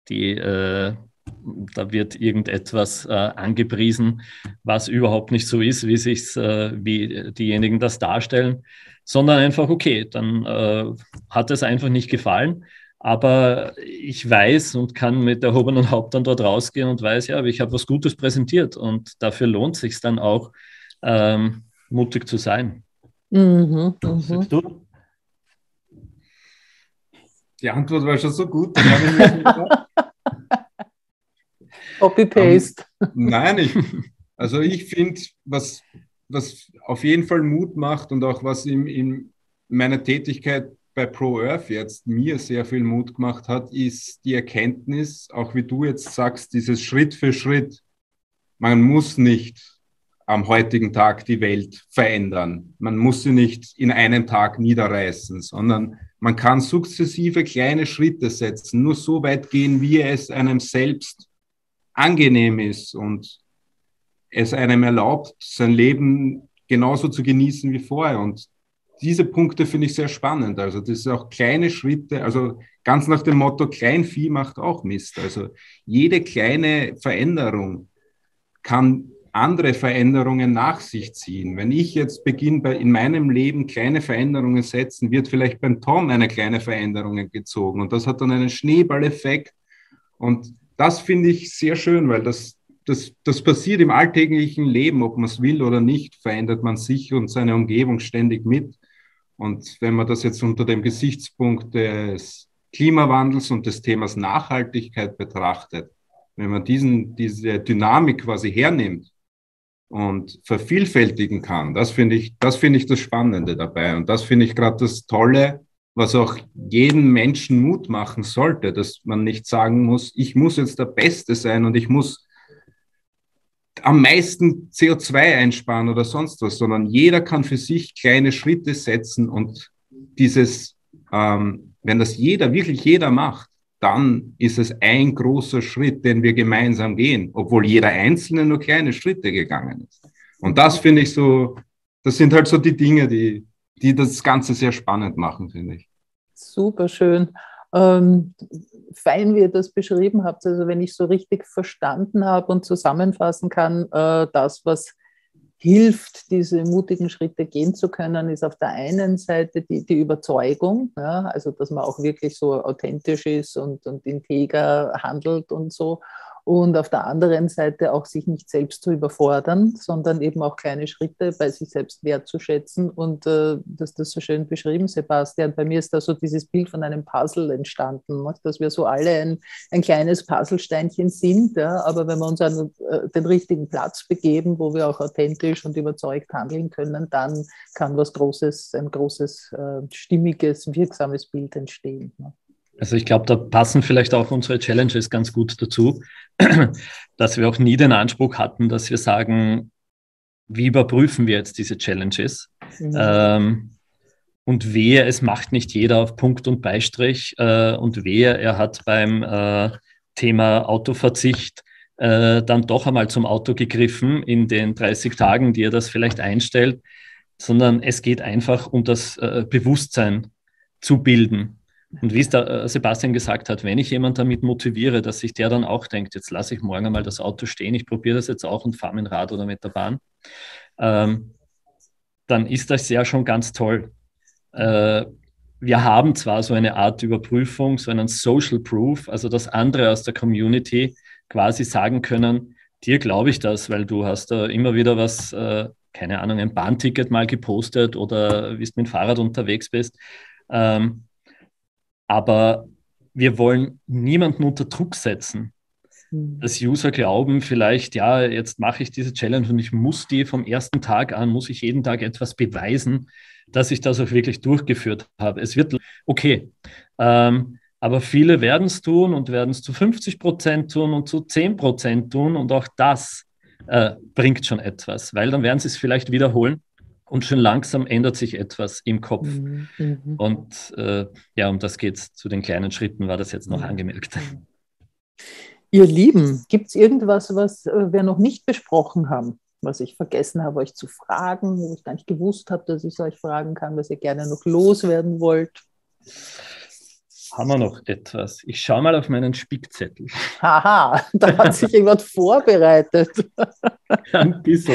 da wird irgendetwas angepriesen, was überhaupt nicht so ist, wie diejenigen das darstellen, sondern einfach, okay, dann hat es einfach nicht gefallen, aber ich weiß und kann mit erhobenem Haupt dann dort rausgehen und weiß, ja, aber ich habe was Gutes präsentiert und dafür lohnt es sich dann auch, mutig zu sein. Was sagst du? Die Antwort war schon so gut. Copy-Paste. Nein, ich finde, was auf jeden Fall Mut macht und auch was in meiner Tätigkeit bei ProEarth jetzt mir sehr viel Mut gemacht hat, ist die Erkenntnis, auch wie du jetzt sagst, dieses Schritt für Schritt. Man muss nicht am heutigen Tag die Welt verändern. Man muss sie nicht in einem Tag niederreißen, sondern man kann sukzessive kleine Schritte setzen, nur so weit gehen, wie es einem selbst angenehm ist und es einem erlaubt, sein Leben genauso zu genießen wie vorher. Und diese Punkte finde ich sehr spannend. Also das sind auch kleine Schritte, also ganz nach dem Motto, Kleinvieh macht auch Mist. Also jede kleine Veränderung kann andere Veränderungen nach sich ziehen. Wenn ich jetzt beginne, in meinem Leben kleine Veränderungen setzen, wird vielleicht beim Tom eine kleine Veränderung gezogen. Und das hat dann einen Schneeballeffekt. Und das finde ich sehr schön, weil das passiert im alltäglichen Leben, ob man es will oder nicht, verändert man sich und seine Umgebung ständig mit. Und wenn man das jetzt unter dem Gesichtspunkt des Klimawandels und des Themas Nachhaltigkeit betrachtet, wenn man diese Dynamik quasi hernimmt und vervielfältigen kann, das finde ich das Spannende dabei. Und das finde ich gerade das Tolle, was auch jedem Menschen Mut machen sollte, dass man nicht sagen muss, ich muss jetzt der Beste sein und ich muss am meisten CO2 einsparen oder sonst was, sondern jeder kann für sich kleine Schritte setzen und wenn das wirklich jeder macht, dann ist es ein großer Schritt, den wir gemeinsam gehen, obwohl jeder Einzelne nur kleine Schritte gegangen ist. Und das finde ich so, das sind halt so die Dinge, die das Ganze sehr spannend machen, finde ich. Super schön. Fein, wie ihr das beschrieben habt, also wenn ich so richtig verstanden habe und zusammenfassen kann, das, was hilft, diese mutigen Schritte gehen zu können, ist auf der einen Seite die Überzeugung, ja, also dass man auch wirklich so authentisch ist und integer handelt und so. und auf der anderen Seite auch sich nicht selbst zu überfordern, sondern eben auch kleine Schritte bei sich selbst wertzuschätzen. Und das so schön beschrieben, Sebastian. Bei mir ist da so dieses Bild von einem Puzzle entstanden, dass wir so alle ein kleines Puzzlesteinchen sind, ja, aber wenn wir uns an den richtigen Platz begeben, wo wir auch authentisch und überzeugt handeln können, dann kann ein großes, stimmiges, wirksames Bild entstehen. Ne? Also ich glaube, da passen vielleicht auch unsere Challenges ganz gut dazu, dass wir auch nie den Anspruch hatten, dass wir sagen, wie überprüfen wir jetzt diese Challenges? Und wehe, es macht nicht jeder auf Punkt und Beistrich und wehe, er hat beim Thema Autoverzicht dann doch einmal zum Auto gegriffen in den 30 Tagen, die er das vielleicht einstellt, sondern es geht einfach um das Bewusstsein zu bilden. Und wie es der Sebastian gesagt hat, wenn ich jemanden damit motiviere, dass sich der dann auch denkt, jetzt lasse ich morgen einmal das Auto stehen, ich probiere das jetzt auch und fahre mit dem Rad oder mit der Bahn, dann ist das ja schon ganz toll. Wir haben zwar so eine Art Überprüfung, so einen Social Proof, also dass andere aus der Community quasi sagen können, dir glaube ich das, weil du hast da immer wieder was, keine Ahnung, ein Bahnticket mal gepostet oder wie du mit dem Fahrrad unterwegs bist. Aber wir wollen niemanden unter Druck setzen. Dass User glauben vielleicht, ja, jetzt mache ich diese Challenge und ich muss die vom ersten Tag an, muss ich jeden Tag etwas beweisen, dass ich das auch wirklich durchgeführt habe. Es wird okay, aber viele werden es tun und werden es zu 50% tun und zu 10% tun und auch das bringt schon etwas, weil dann werden sie es vielleicht wiederholen. Und schon langsam ändert sich etwas im Kopf. Und ja, um das geht es. Zu den kleinen Schritten war das jetzt noch angemerkt. Ihr Lieben, gibt es irgendwas, was wir noch nicht besprochen haben, was ich vergessen habe, euch zu fragen, wo ich gar nicht gewusst habe, dass ich es euch fragen kann, was ihr gerne noch loswerden wollt? Haben wir noch etwas? Ich schaue mal auf meinen Spickzettel. Haha, da hat sich jemand vorbereitet. Ein bisschen.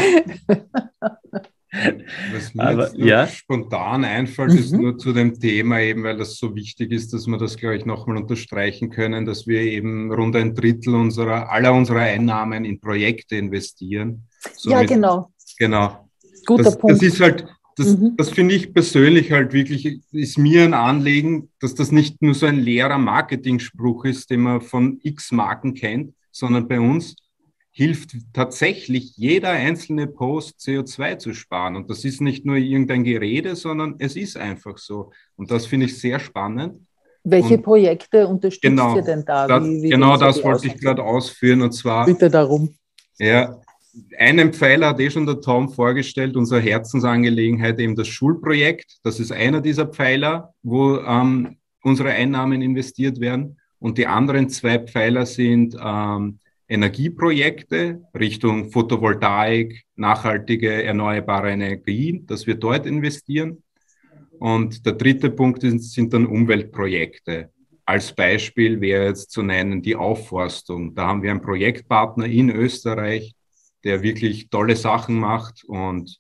Was mir jetzt noch spontan einfällt, ist nur zu dem Thema eben, weil das so wichtig ist, dass wir das, glaube ich, nochmal unterstreichen können, dass wir eben rund ein Drittel aller unserer Einnahmen in Projekte investieren. Ja, genau. Genau. Guter Punkt. Das ist halt, das finde ich persönlich halt wirklich, ist mir ein Anliegen, dass das nicht nur so ein leerer Marketingspruch ist, den man von X Marken kennt, sondern bei uns hilft tatsächlich jeder einzelne Post, CO2 zu sparen. Und das ist nicht nur irgendein Gerede, sondern es ist einfach so. Und das finde ich sehr spannend. Welche Projekte unterstützt ihr denn da? Genau das wollte ich gerade ausführen. Und zwar, bitte darum. Ja, einen Pfeiler hat schon der Tom vorgestellt, unsere Herzensangelegenheit, eben das Schulprojekt. Das ist einer dieser Pfeiler, wo unsere Einnahmen investiert werden. Und die anderen zwei Pfeiler sind Energieprojekte Richtung Photovoltaik, nachhaltige, erneuerbare Energien, dass wir dort investieren. Und der dritte Punkt sind dann Umweltprojekte. Als Beispiel wäre jetzt zu nennen die Aufforstung. Da haben wir einen Projektpartner in Österreich, der wirklich tolle Sachen macht und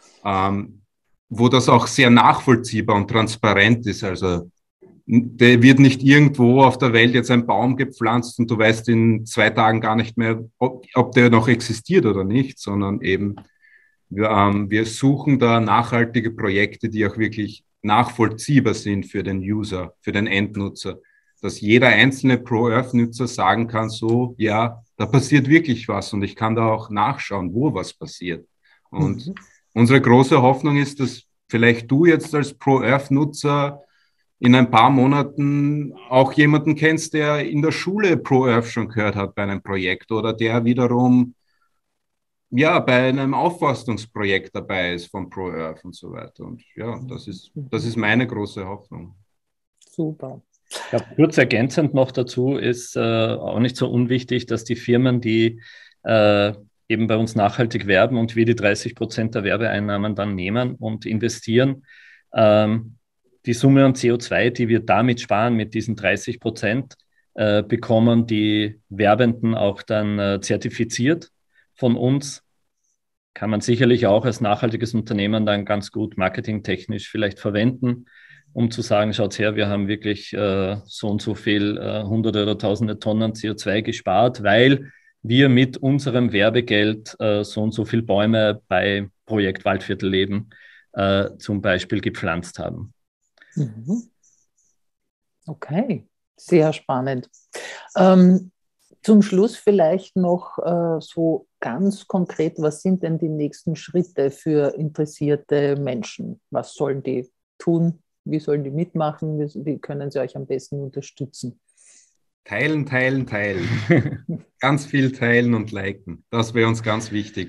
wo das auch sehr nachvollziehbar und transparent ist. Also der wird nicht irgendwo auf der Welt jetzt ein Baum gepflanzt und du weißt in 2 Tagen gar nicht mehr, ob der noch existiert oder nicht, sondern eben wir suchen da nachhaltige Projekte, die auch wirklich nachvollziehbar sind für den User, für den Endnutzer, dass jeder einzelne Pro-Earth-Nutzer sagen kann, so, ja, da passiert wirklich was und ich kann da auch nachschauen, wo was passiert. Und unsere große Hoffnung ist, dass vielleicht du jetzt als Pro-Earth-Nutzer in ein paar Monaten auch jemanden kennst, der in der Schule Pro-Earth schon gehört hat bei einem Projekt oder der wiederum ja bei einem Aufforstungsprojekt dabei ist von Pro-Earth und so weiter. Und ja, das ist meine große Hoffnung. Super. Ja, kurz ergänzend noch dazu ist auch nicht so unwichtig, dass die Firmen, die eben bei uns nachhaltig werben und wir die 30% der Werbeeinnahmen dann nehmen und investieren, die Summe an CO2, die wir damit sparen, mit diesen 30%, bekommen die Werbenden auch dann zertifiziert von uns. Kann man sicherlich auch als nachhaltiges Unternehmen dann ganz gut marketingtechnisch vielleicht verwenden, um zu sagen, schaut her, wir haben wirklich so und so viel Hunderte oder Tausende Tonnen CO2 gespart, weil wir mit unserem Werbegeld so und so viele Bäume bei Projekt Waldviertelleben zum Beispiel gepflanzt haben. Mhm. Okay, sehr spannend. Zum Schluss vielleicht noch so ganz konkret, was sind denn die nächsten Schritte für interessierte Menschen? Was sollen die tun? Wie sollen die mitmachen? Wie können sie euch am besten unterstützen? Teilen, teilen, teilen. Ganz viel teilen und liken. Das wäre uns ganz wichtig.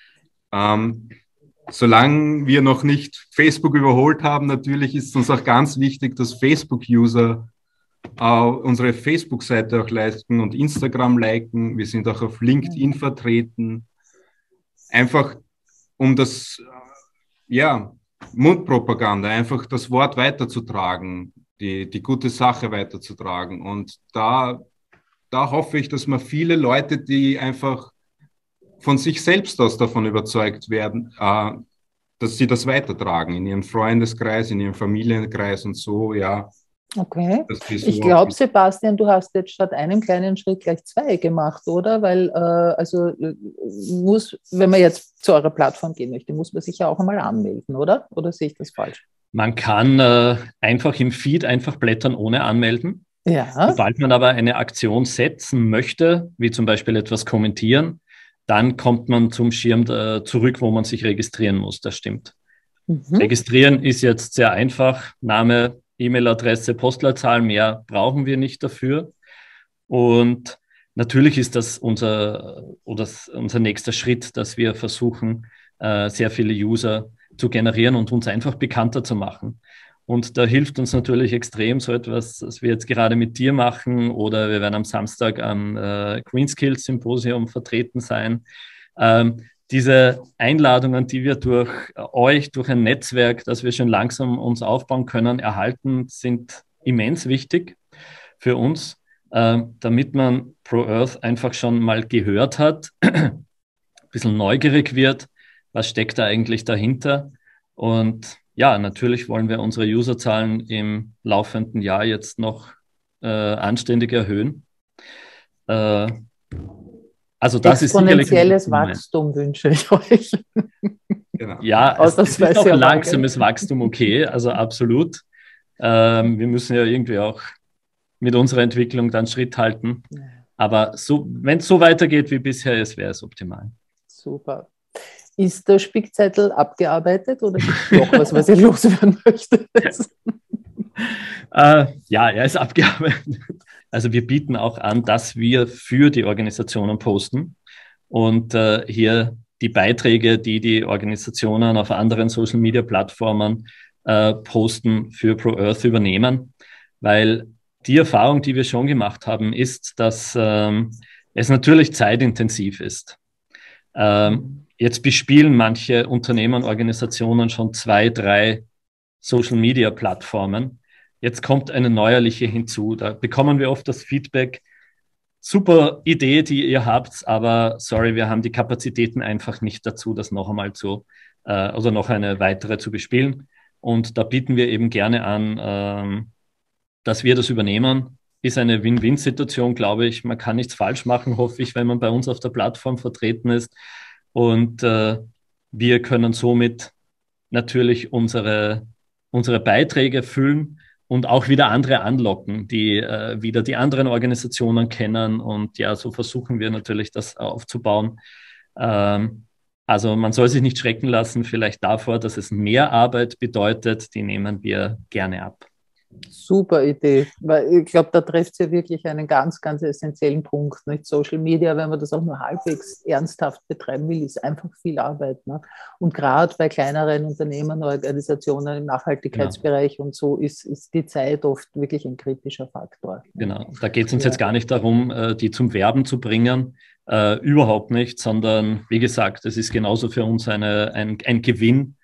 Solange wir noch nicht Facebook überholt haben, natürlich ist es uns auch ganz wichtig, dass Facebook-User unsere Facebook-Seite auch liken und Instagram liken. Wir sind auch auf LinkedIn vertreten. Einfach um das, Mundpropaganda, einfach das Wort weiterzutragen, die gute Sache weiterzutragen. Und da hoffe ich, dass man viele Leute, die einfach von sich selbst aus davon überzeugt werden, dass sie das weitertragen in ihrem Freundeskreis, in ihrem Familienkreis und so, ja. Okay. Ich glaube, Sebastian, du hast jetzt statt einem kleinen Schritt gleich 2 gemacht, oder? Weil, wenn man jetzt zu eurer Plattform gehen möchte, muss man sich ja auch einmal anmelden, oder? Oder sehe ich das falsch? Man kann einfach im Feed einfach blättern ohne anmelden. Ja. Sobald man aber eine Aktion setzen möchte, wie zum Beispiel etwas kommentieren, dann kommt man zum Schirm zurück, wo man sich registrieren muss. Das stimmt. Mhm. Registrieren ist jetzt sehr einfach. Name, E-Mail-Adresse, Postleitzahl, mehr brauchen wir nicht dafür. Und natürlich ist das unser nächster Schritt, dass wir versuchen, sehr viele User zu generieren und uns einfach bekannter zu machen. Und da hilft uns natürlich extrem so etwas, was wir jetzt gerade mit dir machen, oder wir werden am Samstag am Green Skills Symposium vertreten sein. Diese Einladungen, die wir durch euch, durch ein Netzwerk, das wir schon langsam uns aufbauen können, erhalten, sind immens wichtig für uns, damit man ProEarth einfach schon mal gehört hat, ein bisschen neugierig wird, was steckt da eigentlich dahinter. Und ja, natürlich wollen wir unsere Userzahlen im laufenden Jahr jetzt noch anständig erhööhen. Also das ist exponentielles Wachstum wünsche ich euch. Genau. Ja, es ist auch langsames Wachstum, okay, also absolut. Wir müssen ja irgendwie auch mit unserer Entwicklung dann Schritt halten. Aber so, wenn es so weitergeht wie bisher ist, wäre es optimal. Super. Ist der Spickzettel abgearbeitet oder gibt es noch was ihr loswerden möchtet? Ja, er ist abgearbeitet. Also wir bieten auch an, dass wir für die Organisationen posten und hier die Beiträge, die die Organisationen auf anderen Social-Media-Plattformen posten, für ProEarth übernehmen, weil die Erfahrung, die wir schon gemacht haben, ist, dass es natürlich zeitintensiv ist. Jetzt bespielen manche Unternehmen und Organisationen schon 2, 3 Social-Media-Plattformen. Jetzt kommt eine neuerliche hinzu. Da bekommen wir oft das Feedback, super Idee, die ihr habt, aber sorry, wir haben die Kapazitäten einfach nicht dazu, das noch einmal oder noch eine weitere zu bespielen. Und da bieten wir eben gerne an, dass wir das übernehmen. Ist eine Win-Win-Situation, glaube ich. Man kann nichts falsch machen, hoffe ich, wenn man bei uns auf der Plattform vertreten ist. Und wir können somit natürlich unsere Beiträge füllen und auch wieder andere anlocken, die wieder die anderen Organisationen kennen. Und ja, so versuchen wir natürlich, das aufzubauen. Also man soll sich nicht schrecken lassen, vielleicht davor, dass es mehr Arbeit bedeutet. Die nehmen wir gerne ab. Super Idee, weil ich glaube, da trifft ja wirklich einen ganz, ganz essentiellen Punkt. Nicht? Social Media, wenn man das auch nur halbwegs ernsthaft betreiben will, ist einfach viel Arbeit. Ne? Und gerade bei kleineren Unternehmen, Organisationen im Nachhaltigkeitsbereich und so ist die Zeit oft wirklich ein kritischer Faktor. Genau, da geht es uns jetzt gar nicht darum, die zum Werben zu bringen, überhaupt nicht, sondern wie gesagt, es ist genauso für uns ein Gewinn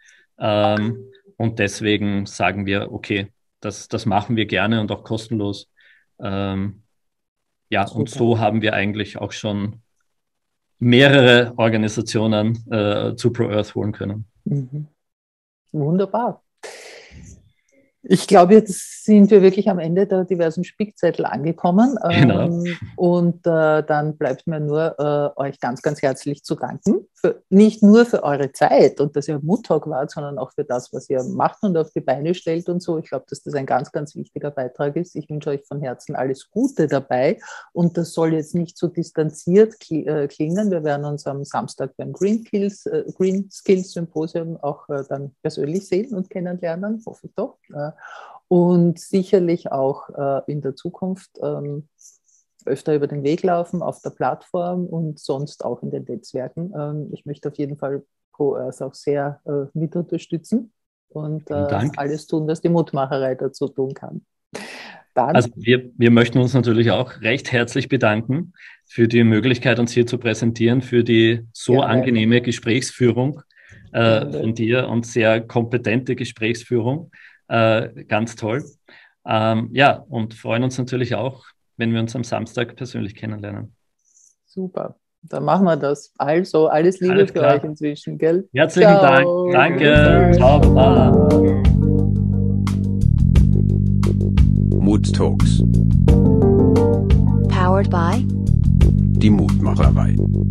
und deswegen sagen wir, okay, das machen wir gerne und auch kostenlos. Ja, super. Und so haben wir eigentlich auch schon mehrere Organisationen zu ProEarth holen können. Mhm. Wunderbar. Ich glaube, jetzt sind wir wirklich am Ende der diversen Spickzettel angekommen. Genau. Und dann bleibt mir nur, euch ganz, ganz herzlich zu danken. Nicht nur für eure Zeit und dass ihr Mood Talk wart, sondern auch für das, was ihr macht und auf die Beine stellt und so. Ich glaube, dass das ein ganz, ganz wichtiger Beitrag ist. Ich wünsche euch von Herzen alles Gute dabei. Und das soll jetzt nicht so distanziert klingen. Wir werden uns am Samstag beim Green Skills Symposium auch dann persönlich sehen und kennenlernen, hoffe ich doch. Und sicherlich auch in der Zukunft öfter über den Weg laufen auf der Plattform und sonst auch in den Netzwerken. Ich möchte auf jeden Fall ProEarth auch sehr mit unterstützen und alles tun, was die Mutmacherei dazu tun kann. Dann, also wir möchten uns natürlich auch recht herzlich bedanken für die Möglichkeit, uns hier zu präsentieren, für die so angenehme Gesprächsführung von dir und sehr kompetente Gesprächsführung. Ganz toll. Ja, und freuen uns natürlich auch, wenn wir uns am Samstag persönlich kennenlernen. Super, dann machen wir das. Also, alles Liebe für euch inzwischen, gell? Herzlichen Dank. Danke. Ciao, Baba. Mood Talks. Powered by Die Mutmacherei.